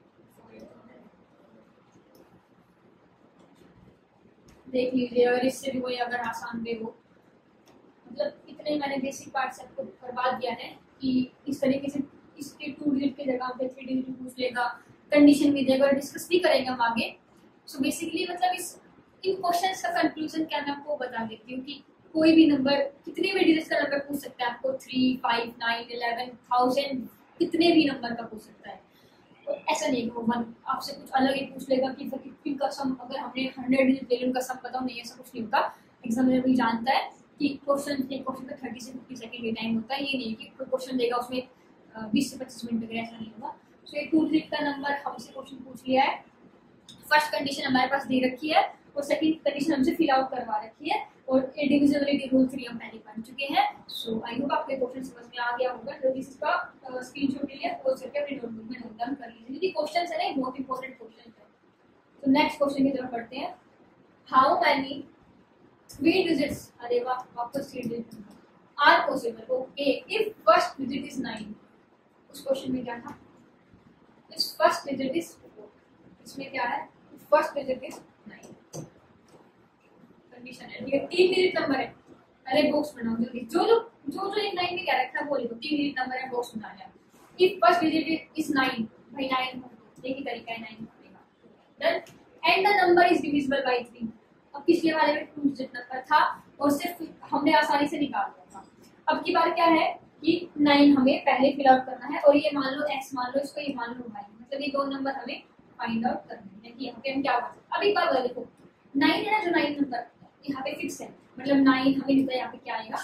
देख लीजिए अगर इससे भी कोई अगर आसान वे हो, मतलब इतने मैंने बेसिक पार्ट से आपको करवा दिया है कि इस तरीके से इसके टू डिजिट की जगह पे थ्री डिजिट पूछ लेगा, कंडीशन भी देगा और डिस्कस भी करेंगे हम आगे। सो so बेसिकली मतलब इस इन क्वेश्चंस का कंक्लूजन क्या मैं आपको बता देती हूँ कि कोई भी नंबर, कितने भी डिजिट का नंबर पूछ सकता है आपको, three five nine eleven thousand कितने भी नंबर का पूछ सकता है। तो ऐसा नहीं है वन आपसे कुछ अलग ही पूछ लेगा कि फिफ्टीन का सम अगर हमने हंड्रेड डिजिट ले उनका सम बताओ, नहीं ऐसा कुछ नहीं होता। एग्जामिनर भी जानता है कि क्वेश्चन एक क्वेश्चन का थर्टी से फिफ्टी सेकंड ये टाइम होता है, ये नहीं कि कोई क्वेश्चन देगा उसमें बीस से पच्चीस मिनट वगैरह, ऐसा नहीं होगा। सो ये टू डिजिट का नंबर हमसे क्वेश्चन पूछ लिया है, फर्स्ट कंडीशन हमारे पास दे रखी है और सेकंड कंडीशन हमसे फिल आउट करवा रखी है और डिविजिबिलिटी रूल थ्री हम पहले पढ़ चुके हैं। सो आई होप आपको क्वेश्चन समझ में आ गया होगा। जल्दी से इसका स्क्रीनशॉट ले लिया, पोस्ट करके अपने नोटबुक में नोट डाउन कर लीजिए क्योंकि क्वेश्चंस है ना बहुत इंपॉर्टेंट क्वेश्चन है। तो नेक्स्ट क्वेश्चन की तरफ बढ़ते हैं। हाउ मैनी थ्री डिजिट्स, अरे वाह वापस three digit are possible okay if first digit is nine. उस क्वेश्चन में क्या था, इस फर्स्ट डिजिट इज फोर, इसमें क्या है first digit is nine condition है। ठीक है, तीन डिजिट नंबर है, अरे बॉक्स बनाओ जल्दी, जो जो जो जो एक नाइन में क्या रखा है वो लिखो, तीन डिजिट नंबर है बॉक्स बना लिया। If first digit is nine, भाई नाइन एक ही तरीका है नाइन का, done. And the number is divisible by three. अब पिछले वाले में टू डिजिट नंबर था और सिर्फ हमने आसानी से निकाल दिया था। अब की बार क्या है कि नाइन हमें पहले फिल आउट करना है और ये मान लो एक्स मान लो, इसको ये मान लो वाई, मतलब ये दो नंबर हमें फाइंड आउट करने हैं कि यहाँ पे हम क्या कर सकते हैं। अब एक बार बता देखो, नाइन है ना, जो नाइन नंबर यहाँ पे फिक्स है, मतलब नाइन हमें लिखा है यहाँ पे क्या आएगा,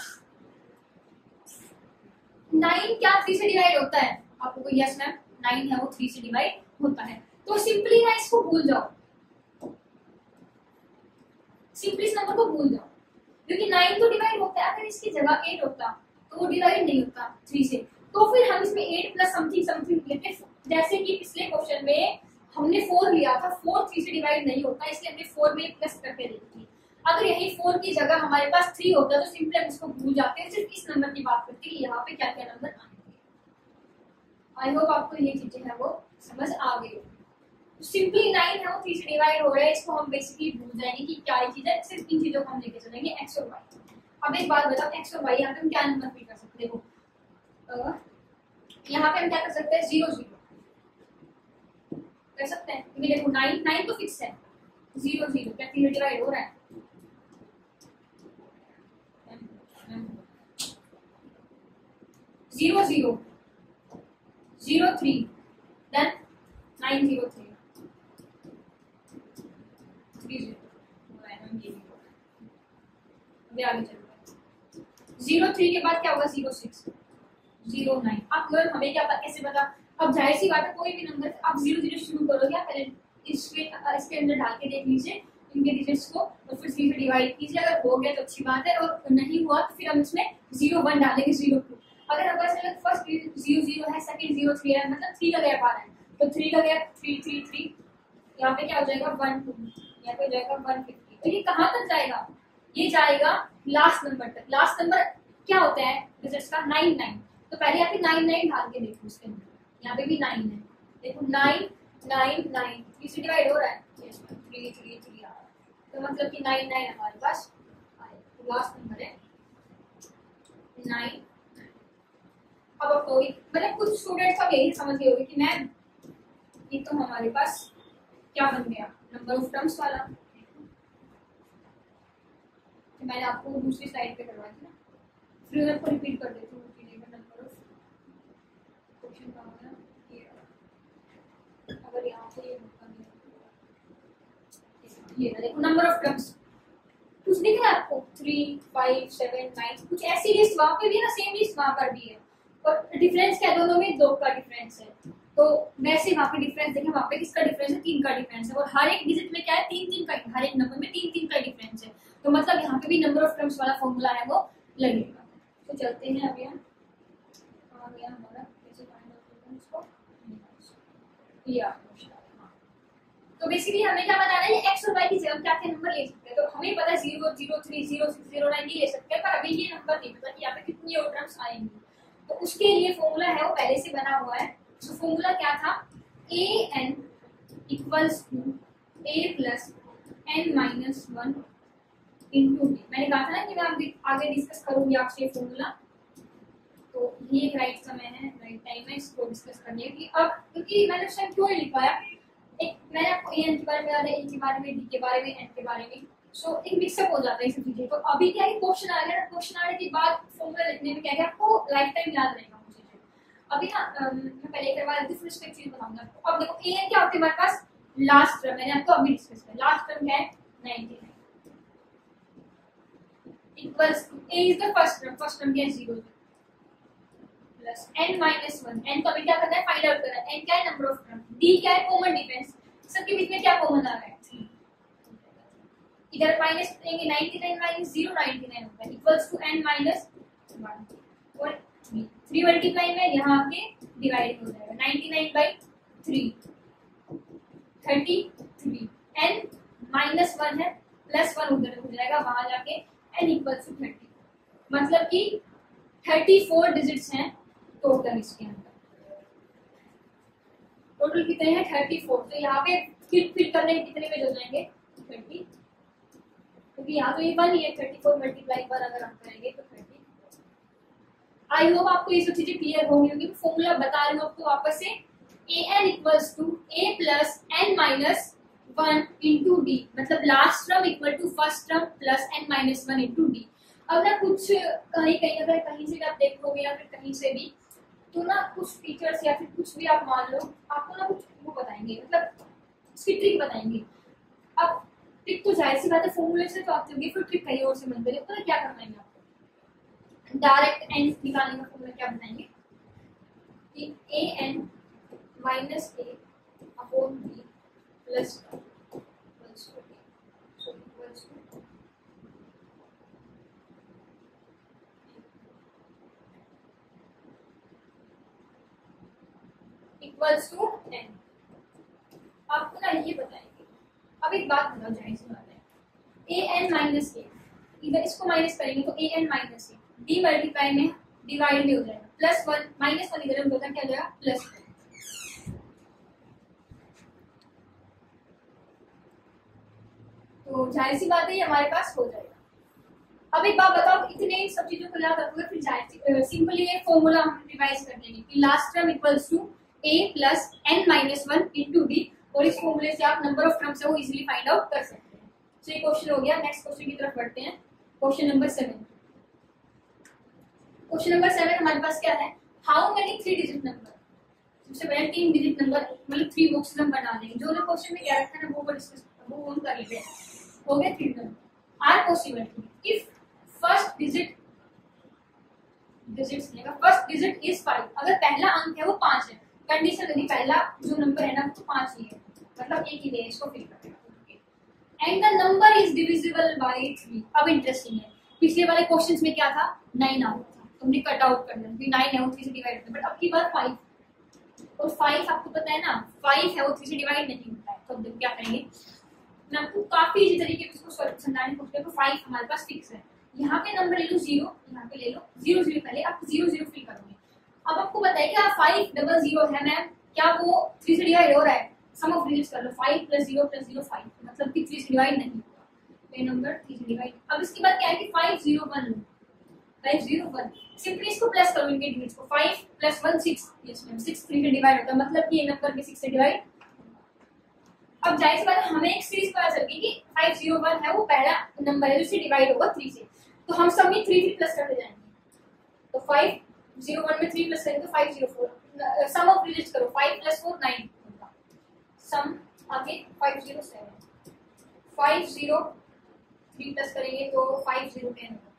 नाइन क्या थ्री से डिवाइड होता है, आपको कोई यस मैम नाइन है वो थ्री से डिवाइड होता है। तो सिंपली ना इसको भूल जाओ, सिंपली इस नंबर को भूल जाओ क्योंकि नाइन तो डिवाइड होता है, अगर इसकी जगह एट होता तो वो डिवाइड नहीं होता थ्री से, तो फिर हम इसमें एट प्लस समथिंग समथिंग लेते, जैसे कि पिछले क्वेश्चन में हमने फोर लिया था, फोर थ्री से डिवाइड नहीं होता इसलिए हमने फोर में प्लस करके देखी। अगर यही फोर की जगह हमारे पास थ्री होता तो सिंपली हम इसको भूल जाते हैं, सिर्फ इस नंबर की बात करते हैं यहाँ पे क्या क्या नंबर आएंगे। आई होप आपको ये चीजें है वो समझ आ गई। तो सिंपली नाइन है वो थ्री से डिवाइड हो रहा है, इसको हम बेसिकली भूल जाएंगे कि क्या चीज है, सिर्फ इन चीजों को हम लेके चलेंगे एक्स और वाई। अब एक बात बताओ, एक्स और वाई यहाँ पे हम क्या नंबर फिल कर सकते हैं, देखो यहाँ पे हम क्या कर सकते हैं, जीरो जीरो कर सकते हैं क्योंकि देखो नाइन नाइन तो फिक्स है, जीरो जीरो क्या थ्री डिवाइड हो रहा है, zero zero zero three then nine zero three three zero अभी आगे चल रहा है। जीरो थ्री के बाद क्या होगा, जीरो सिक्स जीरो नाइन। अब गर्ल हमें क्या कैसे पता, अब जाहिर सी बात है कोई भी नंबर आप जीरो जीरो शुरू करोगे, आप पहले इसके इसके अंदर डाल के देख लीजिए इनके डिजिट्स को और फिर थ्री से डिवाइड कीजिए, अगर हो गया तो अच्छी बात है और नहीं हुआ तो फिर हम इसमें जीरो वन डालेंगे, जीरो टू। अगर हमारे फर्स्ट जीरो जीरो है, सेकंड जीरो थ्री है, मतलब थ्री का गैप आ रहा है तो थ्री का गैप थ्री थ्री थ्री, यहाँ पे क्या हो जाएगा वन टू, यहाँ पे हो जाएगा वन फिफ्टी। तो ये कहाँ तक जाएगा, ये जाएगा लास्ट नंबर तक। लास्ट नंबर क्या होता है डिजिट्स का, नाइन नाइन। तो पहले यहाँ पे नाइन नाइन डाल के देखो, उसके अंदर यहाँ पे भी नाइन है, देखो नाइन नाइन नाइन थ्री से डिवाइड हो रहा है, थ्री थ्री थ्री आ रहा है, तो मतलब कि नाइन नाइन हमारे पास आए, तो लास्ट नंबर है नाइन। अब आप कहोगे मतलब कुछ स्टूडेंट्स का यही समझ गए होंगे कि मैम ये तो हमारे पास क्या बन गया, नंबर ऑफ टर्म्स वाला, तो मैंने आपको दूसरी स्लाइड पे करवाई थी ना, फिर आपको रिपीट कर देती हूँ नंबर ऑफ क्वेश्चन का होगा ये, अगर यहाँ पे ये ये ना देखो नंबर ऑफ टर्म्स कुछ दिख रहा है आपको, थ्री फाइव सेवन नाइन, कुछ ऐसी लिस्ट वहाँ पे भी है ना, सेम लिस्ट वहाँ पर भी है और डिफरेंस क्या दोनों में, दो का डिफरेंस है। तो वैसे वहाँ पे डिफरेंस देखें, वहाँ पे किसका डिफरेंस है, तीन का डिफरेंस है और हर एक डिजिट में क्या है, तीन तीन का, हर एक नंबर में तीन तीन का डिफरेंस है। तो मतलब यहाँ पे भी नंबर ऑफ टर्म्स वाला फॉर्मूला है वो लगेगा। तो चलते हैं अभी हम आ गया हमारा कैसे फाइंड आउट करते हैं इसको, या तो बेसिकली हमें क्या बताना है, एक्स और वाई की जगह क्या क्या नंबर ले सकते हैं। तो हमें पता है zero zero three zero six zero nine ले सकते हैं, पर अभी ये नंबर नहीं पता कि यहाँ पे कितनी और टर्म्स आएंगी। तो उसके लिए फॉर्मूला है वो पहले से बना हुआ है। तो फॉर्मूला क्या था, a n equals to a plus n minus one into d. मैंने कहा था ना कि मैं आगे डिस्कस करूंगी आपसे फॉर्मूला, तो तो ये एक राइट समय है, राइट टाइम है इसको डिस्कस करने की। अब क्योंकि मैंने उस टाइम क्यों नहीं लिखवाया, एक मैंने आपको ए एन के बारे में बताया, ए के बारे में, डी के बारे में, एन के बारे में, सो एक मिक्सअप हो जाता है ये सब चीजें। तो अभी क्या है, क्वेश्चन आ गया ना, क्वेश्चन आने के बाद फॉर्मूला लिखने में क्या है आपको लाइफ टाइम याद रहेगा मुझे। अभी ना मैं पहले करवा देती हूँ, फिर इसको एक चीज बताऊंगा आपको। अब देखो ए एन क्या होता है हमारे पास, लास्ट टर्म, मैंने आपको अभी डिस्कस किया, लास्ट टर्म क्या है ninety nine equals to a is the first term, first term क्या है zero plus n minus one, n का भी क्या करना है फाइंड आउट करना है, n क्या है नंबर ऑफ टर्म, d क्या है कॉमन डिफरेंस, सबके बीच में क्या कॉमन आ रहा है थ्री, इधर माइनस करेंगे ninety nine minus zero ninety nine होगा equals to n minus one और थ्री, थ्री मल्टीप्लाई में यहाँ आपके डिवाइड हो जाएगा ninety nine by three thirty three, n minus one है प्लस वन उधर हो जाएगा वहां जाके n इक्वल्स टू थर्टी, मतलब कि थर्टी फोर डिजिट्स हैं टोटल इसके अंदर। टोटल कितने हैं थर्टी फोर, तो यहाँ पे फिल फिल करने के कितने पेज हो जाएंगे थर्टी, क्योंकि यहाँ तो ये वन ही है, थर्टी फोर मल्टीप्लाई वन अगर हम करेंगे तो थर्टी। आई होप आपको ये सब चीजें क्लियर होंगी, क्योंकि फॉर्मूला बता रही हूँ आपको वापस से, a n equals to a plus n minus one into d, मतलब last term equal to first term plus n minus one into d. अब ना कुछ कहीं कहीं अगर कहीं से भी आप देखोगे या फिर कहीं से भी, तो ना कुछ टीचर्स या फिर कुछ भी आप मान लो आपको ना कुछ वो बताएंगे, मतलब उसकी ट्रिक बताएंगे। अब ट्रिक तो जाहिर सी बात है फॉर्मूले से तो आती होगी, फिर ट्रिक कहीं और से बनते हैं, तो क्या करना है आपको, डायरेक्ट एन निकालने का फॉर्मूला क्या बताएंगे कि a n minus a upon b plus equals to n. आपको ना ये बताएंगे। अब एक बात बताओ, जाहिर सी बात है, ए एन माइनस ए, इधर इसको माइनस करेंगे तो a n minus a, d multiply में डिवाइड में हो जाएगा, प्लस वन माइनस वन इधर होगा क्या हो जाएगा प्लस वन। तो जाहिर सी बात है ये हमारे पास हो जाएगा। अब एक बात बताओ, इतने सब चीजों को याद रखोगे फिर जाहिर सिंपली ये फॉर्मूला हम रिवाइज कर लेंगे कि last term equals to a plus n minus one into d, और इस फॉर्मूले से आप नंबर ऑफ टर्म्स है वो इजीली फाइंड आउट कर सकते हैं। तो ये क्वेश्चन हो गया। नेक्स्ट क्वेश्चन की तरफ बढ़ते हैं, question number seven. Question number seven हमारे पास क्या है, how many three digit number, सबसे पहले तीन डिजिट नंबर मतलब थ्री बॉक्सेस हम बना देंगे, जो जो क्वेश्चन में क्या रखा है ना वो डिस्कस वो हम कर लेते हैं। हो गया three number are possible if first digit digits लेगा, फर्स्ट डिजिट इज फाइव, अगर पहला अंक है वो पांच है, कंडीशन लगी पहला जो नंबर है ना वो पांच ही है, मतलब एक ही है, इसको फिल करेगा। And the number is divisible by three. अब इंटरेस्टिंग है, पिछले वाले क्वेश्चंस में क्या था नाइन आ रहा था, तुमने कट आउट कर दिया, नाइन है वो थ्री से डिवाइड होता है, बट अब की बार फाइव, और फाइव आपको पता है ना फाइव है वो थ्री से डिवाइड नहीं होता है, तो अब क्या करेंगे, मैं आपको काफी इजी तरीके से इसको समझाने की कोशिश करूँ। फाइव हमारे पास फिक्स है, यहाँ पे नंबर ले लो जीरो, यहाँ पे ले लो जीरो जीरो, पहले आप जीरो जीरो फिल करोगे। अब आपको बताइए क्या फाइव डबल जीरो है मैम, क्या वो थ्री से डिवाइड हो रहा है, सम ऑफ डिजिट्स कर लो, five plus zero plus zero five, मतलब कि थ्री से डिवाइड नहीं होगा, ये नंबर थ्री से डिवाइड। अब इसके बाद क्या है कि फाइव जीरो वन लो, फाइव जीरो वन, सिंपली इसको प्लस करो इनके डिजिट्स को, five plus one six, yes ma'am six three से डिवाइड होता है, मतलब कि ये नंबर भी सिक्स से डिवाइड। अब जाहिर सी बात है हमें एक सीरीज पता चल गई कि फाइव जीरो वन है वो पहला नंबर है जिससे डिवाइड होगा थ्री से, तो हम सब में थ्री थ्री प्लस करते जाएंगे, तो फाइव जीरो वन में थ्री प्लस करेंगे तो five zero four, sum of digits करो, फाइव प्लस फोर नाइन होगा, सम आगे five zero seven, five zero three plus करेंगे तो फाइव जीरो टेन होगा,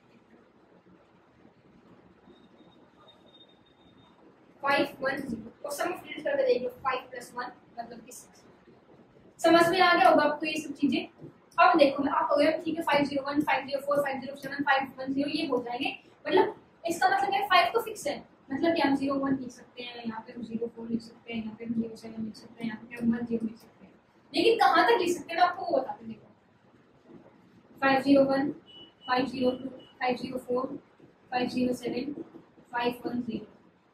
फाइव वन जीरो, और सम ऑफ डिजिट्स करके देखिए फाइव प्लस वन मतलब कि सिक्स। समझ में आ गया होगा आपको ये सब चीजें। अब देखो मैं आपको गया ठीक है, five zero one five zero four five zero seven five one zero ये हो जाएंगे, मतलब इसका मतलब है फाइव तो फिक्स है, मतलब कि हम जीरो वन लिख सकते हैं, यहाँ पे हम जीरो फोर लिख सकते हैं, यहाँ पे हम जीरो सेवन लिख सकते हैं, यहाँ पे हम वन जीरो लिख सकते हैं, लेकिन कहाँ तक लिख सकते हैं आपको वो बताते देखो, five zero one five zero two five zero four five zero seven five one zero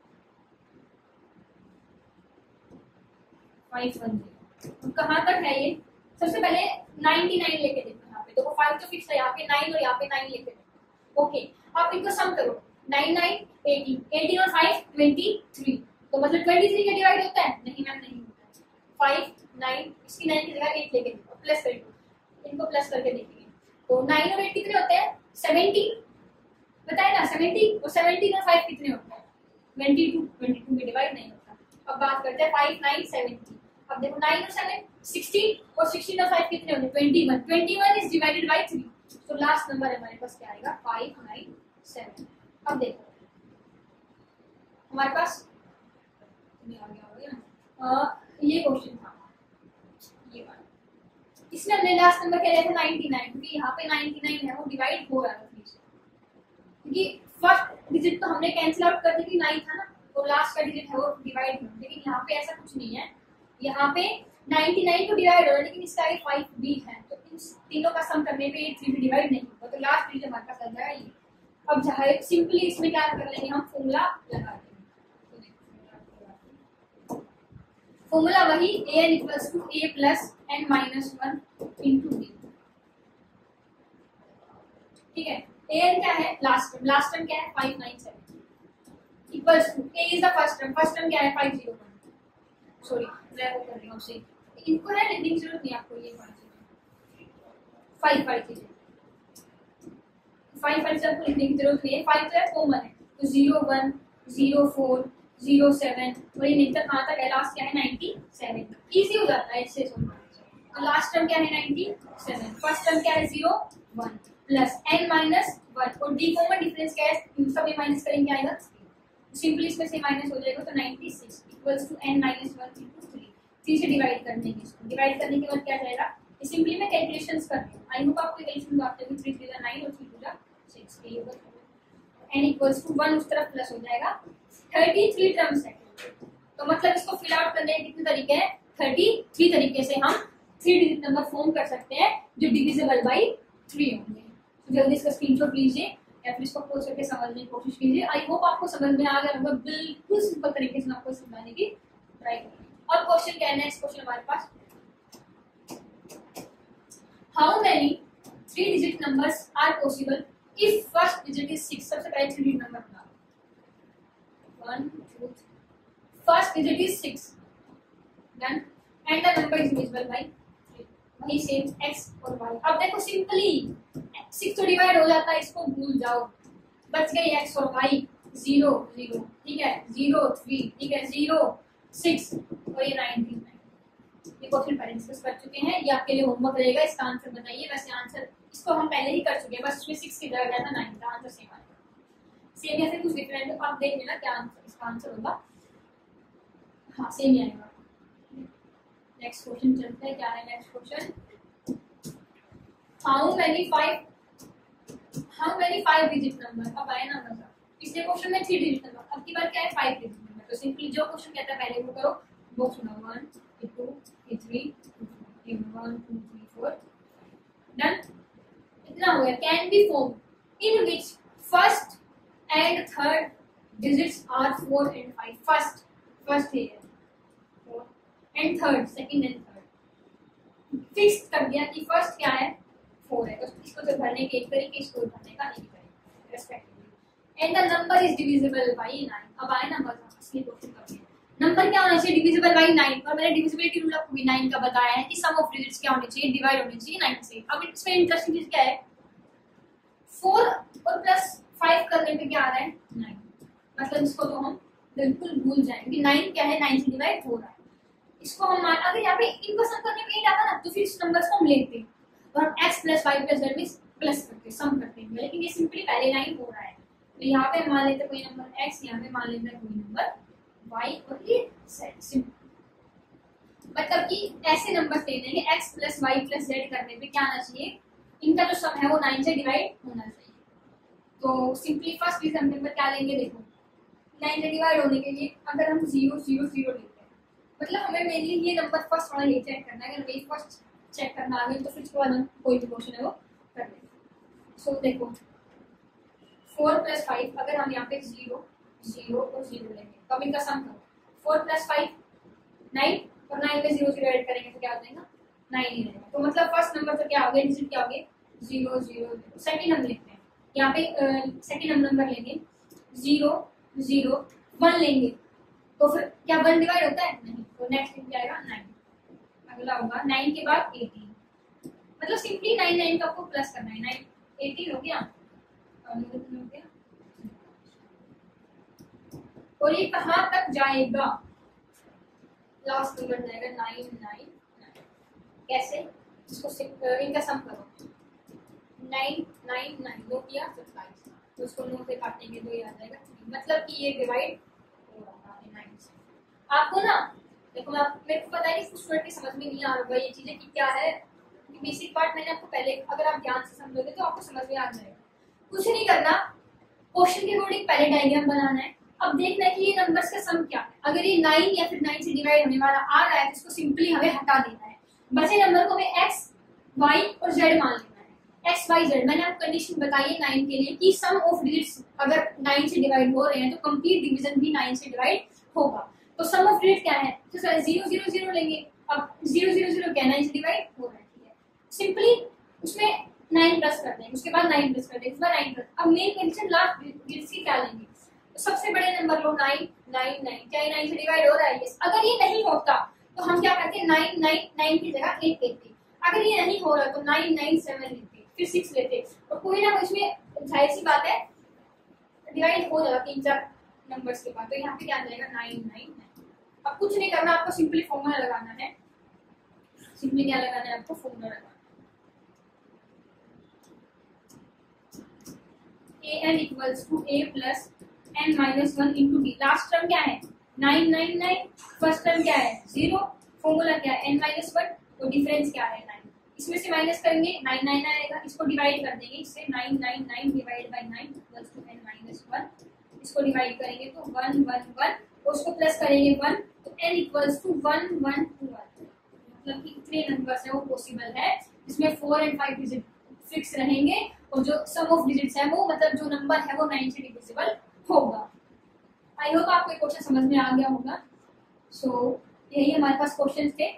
five one zero, कहाँ तक है ये। सबसे पहले नाइंटी नाइन लेके देखो, यहाँ पे देखो फाइव तो फिक्स है, यहाँ पे नाइन और यहाँ पे नाइन लेके देखो, ओके। आप इनको सम करो, नाइन नाइन एटीन, एटीन और फाइव ट्वेंटी थ्री, तो मतलब ट्वेंटी थ्री का डिवाइड होता है? नहीं मैम नहीं होता है। फाइव नाइन, इसकी नाइन की जगह एट लेके देखो, प्लस करेंगे, इनको प्लस करके देखेंगे, तो नाइन और एट कितने होते हैं? सेवेंटीन, बताए ना सेवेंटी, और सेवेंटीन और फाइव कितने होते हैं? ट्वेंटी टू, ट्वेंटी टू में डिवाइड नहीं होता। अब बात करते हैं फाइव नाइन सेवेंटी, अब देखो नाइन और सेवन सिक्सटीन, और सिक्सटीन और फाइव कितने होंगे? Twenty one, twenty one is divided by three, तो लास्ट नंबर हमारे पास क्या आएगा? Five nine seven. अब देखो हमारे पास नहीं आ गया हो गया ये क्वेश्चन था, ये वाला, इसमें हमने लास्ट नंबर क्या लिया था? नाइंटी नाइन, क्योंकि यहाँ पे नाइंटी नाइन है वो डिवाइड हो रहा था थ्री से, क्योंकि फर्स्ट डिजिट तो हमने कैंसिल आउट कर दी थी, नाइन था ना, तो लास्ट का डिजिट है वो डिवाइड हो, लेकिन यहाँ पे ऐसा कुछ नहीं है, यहाँ पे नाइंटी नाइन तो डिवाइड हो रहा है, लेकिन इसका आगे फाइव भी है, तो इन तीनों का सम करने पे ये थ्री भी डिवाइड नहीं होगा, तो लास्ट डिजिट हमारे पास आ जाएगा ये। अब चाहे सिंपली इसमें क्या कर लेंगे हम? फॉर्मूला लगा देंगे, फॉर्मूला वही a n equals to a plus n minus one into d, ठीक है। a n क्या है? लास्ट टर्म, लास्ट टर्म क्या है? Five nine seven equals to a is the first term, first term क्या है? फाइव जीरो वन, सॉरी मैं वो कर रही हूँ आपसे, इनको है लिखने की जरूरत नहीं आपको, ये फाइव फाइव चीजें फाइव फाइव से आपको लिखने की जरूरत नहीं है, फाइव तो है कॉमन है, तो zero one zero four zero seven, और ये नहीं तक कहाँ तक है? लास्ट क्या है? नाइंटी सेवन, इजी हो जाता है इससे सोल्व करना। तो लास्ट टर्म क्या है? नाइंटी सेवन, फर्स्ट टर्म क्या है? Zero one plus n minus one, और डी कॉमन डिफरेंस क्या है? सब में माइनस करेंगे आएगा थ्री, सिंपली इसमें से माइनस हो जाएगा, तो ninety six equals to n minus one into three, three से डिवाइड कर देंगे इसको, डिवाइड करने के बाद क्या जाएगा? ये सिंपली मैं कैलकुलेशंस कर रही हूँ, आई होप आपको कैलकुलेशन आते हैं, थ्री थ्री नाइन और थ्री टू सिक्स, ये होगा n इक्वल्स टू वन, उस तरफ प्लस हो जाएगा, थर्टी थ्री टर्म्स है, तो मतलब इसको फिल आउट करने के कितने तरीके हैं? थर्टी थ्री तरीके से हम थ्री डिजिट नंबर फॉर्म कर सकते हैं जो डिविजिबल बाय थ्री होंगे। तो जल्दी इसका स्क्रीनशॉट लीजिए या फिर इसको खोज करके समझने की कोशिश कीजिए, आई होप आपको समझ में आ गया होगा, बिल्कुल सिंपल तरीके से आपको समझाने की ट्राई करेंगे। और क्वेश्चन क्या है? नेक्स्ट क्वेश्चन हमारे पास, how many three digit numbers are possible if first digit is six? सबसे पहले थ्री डिजिट नंबर बना, one two, first digit is six, done, and the number is divisible by three, वही same x और y। अब देखो simply six तो divide हो जाता है, इसको भूल जाओ, बच गई x और y, जीरो जीरो, ठीक है, जीरो थ्री, ठीक है, जीरो सिक्स, और ये नाइंटी नाइन। ये क्वेश्चन पहले डिस्कस कर चुके हैं, ये आपके लिए होमवर्क रहेगा, इसका आंसर बताइए। वैसे आंसर इसको हम पहले ही कर चुके हैं, बस इसमें सिक्स की जगह था नाइन, का आंसर सेम आएगा, सेम या फिर कुछ डिफरेंट है, आप देख लेना क्या आंसर इसका आंसर होगा, हाँ सेम ही आएगा। नेक्स्ट क्वेश्चन चलते हैं, क्या है next question? How many five how many five digit number? अब आया ना मजा, पिछले क्वेश्चन में थ्री डिजिट नंबर, अब की बार क्या है? Five digit number. तो सिंपली जो क्वेश्चन कहता है पहले वो करो, बॉक्स में one two three, one two three four, done, इतना हो गया। Can be form in which first and third digits are four and five, first first है four and third second and third, fix कर दिया कि first क्या है? Four है, तो इसको तो भरने के एक तरीके, इसको भरने का एक तरीका respectively, and the number is divisible by nine. अब आए ना मजा, असली क्वेश्चन का भी नंबर क्या होना चाहिए? डिविजिबल बाय नाइन, और मैंने डिविजिबिलिटी रूल आपको भी नाइन का बताया है कि सम ऑफ डिजिट्स क्या होने चाहिए? डिवाइड होने चाहिए नाइन से। अब इसमें इंटरेस्टिंग चीज क्या है? फोर और प्लस फाइव करने पे क्या आ रहा है? नाइन, मतलब इसको तो हम बिल्कुल भूल जाएंगे, नाइन क्या है? नाइन से डिवाइड हो रहा है, इसको हम मान, अगर यहाँ पे इनको सम करने में एट आता ना, तो फिर इस नंबर्स को हम लेते और हम x plus y plus z में प्लस करते सम करते हैं, लेकिन ये सिंपली पहले नाइन हो रहा है, तो यहाँ पे मान लेते कोई नंबर x, यहाँ पे मान लेते कोई नंबर y, और ये सिंपल, मतलब कि ऐसे नंबर लेने हैं x plus y plus z करने पे क्या आना चाहिए? इनका जो सम है वो नाइन से डिवाइड होना चाहिए। तो सिंपली फर्स्ट रीजन नंबर क्या लेंगे? देखो नाइन से डिवाइड होने के लिए अगर हम जीरो जीरो जीरो लेते हैं, मतलब हमें मेनली ये नंबर फर्स्ट वाला ये चेक करना है, अगर वही फर्स्ट चेक करना आ गया तो फिर उसके बाद हम कोई भी क्वेश्चन है वो कर लेंगे। सो देखो फोर प्लस फाइव, अगर हम यहाँ पे जीरो जीरो और जीरो लेंगे तो अब इनका सम करो, फोर प्लस फाइव नाइन, और नाइन में जीरो जीरो ऐड करेंगे तो क्या हो जाएगा? नाइन ही रहेगा। तो मतलब फर्स्ट नंबर तो क्या हो गया? डिजिट क्या हो गया? Zero zero zero. सेकेंड हम लेते हैं, यहाँ पे सेकेंड हम नंबर लेंगे, जीरो जीरो वन लेंगे तो फिर क्या वन डिवाइड होता है? नहीं। तो नेक्स्ट क्या आएगा? नाइन। अगला होगा नाइन के बाद एटीन, मतलब सिंपली नाइन नाइन का आपको प्लस करना है। नाइन एटीन हो गया हो गया और ये कहाँ तक जाएगा? लास्ट नंबर जाएगा नाइन नाइन नाइन। कैसे? इसको इनका सम करो। नाइन नाइन नाइन दो किया सत्ताईस, तो उसको नौ से काटेंगे तो ये आ जाएगा थ्री, मतलब कि ये डिवाइड हो रहा है नाइन से। आपको ना देखो मैं मेरे को पता है कि कुछ स्टूडेंट की समझ में नहीं आ रहा ये चीजें कि क्या है। बेसिक पार्ट मैंने आपको पहले, अगर आप ध्यान से समझोगे तो आपको समझ में आ जाएगा। कुछ नहीं करना, क्वेश्चन के अकॉर्डिंग पहले डायग्राम बनाना है। अब देखना है कि ये नंबर्स का सम क्या है। अगर ये नाइन या फिर नाइन से डिवाइड होने वाला आ रहा है तो इसको सिंपली हमें हटा देना है। बचे नंबर को हमें एक्स वाई और जेड मान लेना है। एक्स वाई जेड मैंने आपको कंडीशन बताई है नाइन के लिए कि सम ऑफ डिजिट्स अगर नाइन से डिवाइड हो रहे हैं तो कंप्लीट डिवीजन भी नाइन से डिवाइड होगा। तो सम ऑफ डिजिट क्या है? तो सर जीरो जीरो जीरो लेंगे। अब जीरो जीरो जीरो क्या नाइन से डिवाइड हो रहा है, ठीक है। सिंपली उसमें नाइन प्लस कर देंगे, उसके बाद नाइन प्लस कर देंगे, उसके बाद नाइन प्लस। अब मेन कंडीशन लास्ट डिजिट्स की क्या लेंगे? तो सबसे बड़े नंबर लो नाइन नाइन नाइन, क्या नाइन से डिवाइड हो रहा है? यस। अगर ये नहीं होता तो हम क्या करते? नाइन नाइन नाइन की जगह एट लेते। अगर ये नहीं हो रहा तो नाइन नाइन सेवन लेते, फिर सिक्स लेते, और कोई ना इसमें जाहिर सी बात है डिवाइड हो जाएगा तीन चार नंबर्स के बाद। तो यहाँ पे क्या आ जाएगा? Nine nine nine. अब कुछ नहीं करना, आपको सिंपली फॉर्मूला लगाना है। सिंपली क्या लगाना है आपको? फॉर्मूला लगाना है a n equals to a plus n minus one into d. Last term क्या है? Nine nine nine. First term क्या है? जीरो। फॉर्मूला क्या है? N minus one. तो डिफरेंस क्या है? नाइन। इसमें से माइनस करेंगे नाइन नाइन आएगा, इसको डिवाइड कर देंगे इससे। Nine nine nine divide by nine equals to n minus one. इसको डिवाइड करेंगे तो वन वन वन, और उसको प्लस करेंगे वन, तो n equals to one one two one. मतलब कि इतने नंबर्स है वो पॉसिबल है जिसमें four and five digit fix रहेंगे, और जो सम ऑफ डिजिट्स है वो मतलब जो नंबर है वो नाइन से डिविजिबल होगा। आई होप आपको ये क्वेश्चन समझ में आ गया होगा। सो so, यही हमारे पास क्वेश्चंस थे।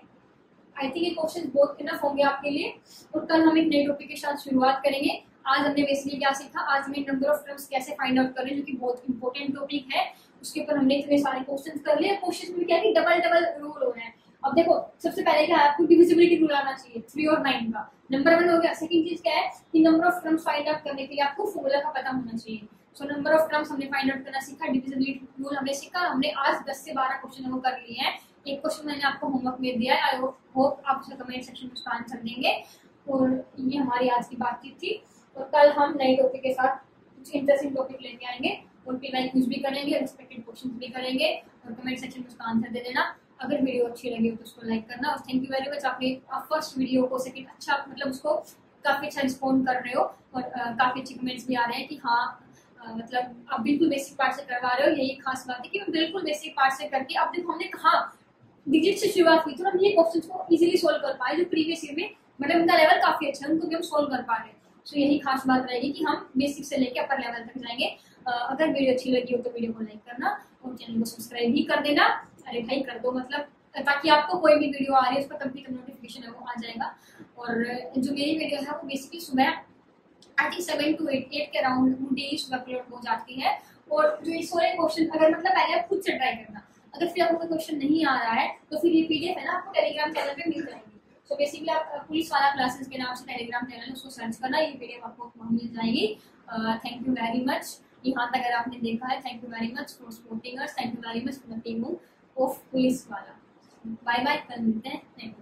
आई थिंक ये क्वेश्चन बहुत इनफ होंगे आपके लिए, और कल हम एक नए टॉपिक के साथ शुरुआत करेंगे। आज हमने बेसिकली क्या सीखा? आज हमने नंबर ऑफ टर्म्स कैसे फाइंड आउट करें, जो कि बहुत इंपॉर्टेंट टॉपिक है। उसके ऊपर हमने इतने सारे क्वेश्चंस कर लिए। क्वेश्चंस में क्या है कि डबल डबल रूल हो रहे हैं। अब देखो सबसे पहले क्या है, आपको डिविजिबिलिटी रूल आना चाहिए थ्री और नाइन का, नंबर वन हो गया। सेकंड चीज क्या है कि number of terms find out करने के लिए आपको फॉर्मूला का पता होना चाहिए। सो नंबर ऑफ टर्म्स हमने फाइंड आउट करना सीखा, डिविजिबिलिटी रूल हमने सीखा। हमने आज दस से बारह क्वेश्चन वो कर लिए हैं। एक क्वेश्चन मैंने आपको होमवर्क में दिया है, आई होप आप उसका कमेंट सेक्शन में उसका आंसर देंगे। और ये हमारी आज की बातचीत थी, और कल हम नए टॉपिक के साथ कुछ इंटरेस्टिंग टॉपिक लेके आएंगे, उनकी लाइक यूज भी करेंगे, रिस्पेक्टेड क्वेश्चन भी करेंगे, और कमेंट सेक्शन में उसका आंसर दे देना। अगर वीडियो अच्छी लगी हो तो उसको लाइक करना, और थैंक यू वेरी मच। आपने फर्स्ट वीडियो को सेकंड अच्छा मतलब उसको काफी अच्छा रिस्पॉन्ड कर रहे हो, और uh, काफी अच्छे कमेंट्स भी आ रहे हैं कि हाँ uh, मतलब आप बिल्कुल बेसिक पार्ट से करवा रहे हो। यही खास बात है कि मैं बिल्कुल बेसिक पार्ट से करके, अब देखो हमने कहा डिजिट से शुरुआत हुई, तो हम ये क्वेश्चन को इजीली सोल्व कर पाए जो प्रीवियस ईयर में मतलब उनका लेवल काफी अच्छा है, उनको भी हम सोल्व कर पा रहे हैं। सो so, यही खास बात रहेगी कि हम बेसिक से लेके अपर लेवल तक जाएंगे। uh, अगर वीडियो अच्छी लगी हो तो वीडियो को लाइक करना, और चैनल को सब्सक्राइब भी कर देना। अरे भाई कर दो, मतलब ताकि आपको कोई भी वीडियो आ रही है उसका तब भी नोटिफिकेशन है वो आ जाएगा। और जो मेरी वीडियो है वो बेसिकली सुबह I think seven two eight eight के अराउंड डेली सुबह अपलोड हो जाती है। और जो इस वाले क्वेश्चन अगर मतलब पहले आप खुद से ट्राई करना, अगर फिर आपको क्वेश्चन नहीं आ रहा है तो फिर ये पीडीएफ है ना आपको टेलीग्राम चैनल पे मिल जाएगी। सो बेसिकली आप पुलिस वाला क्लासेस के नाम से टेलीग्राम चैनल है उसको सर्च करना, ये पीडीएफ आपको वहाँ मिल जाएगी। थैंक यू वेरी मच यहाँ तक अगर आपने देखा है। Thank you very much for supporting us. Thank you very much for the team of police वाला। बाय बाय, कल मिलते हैं।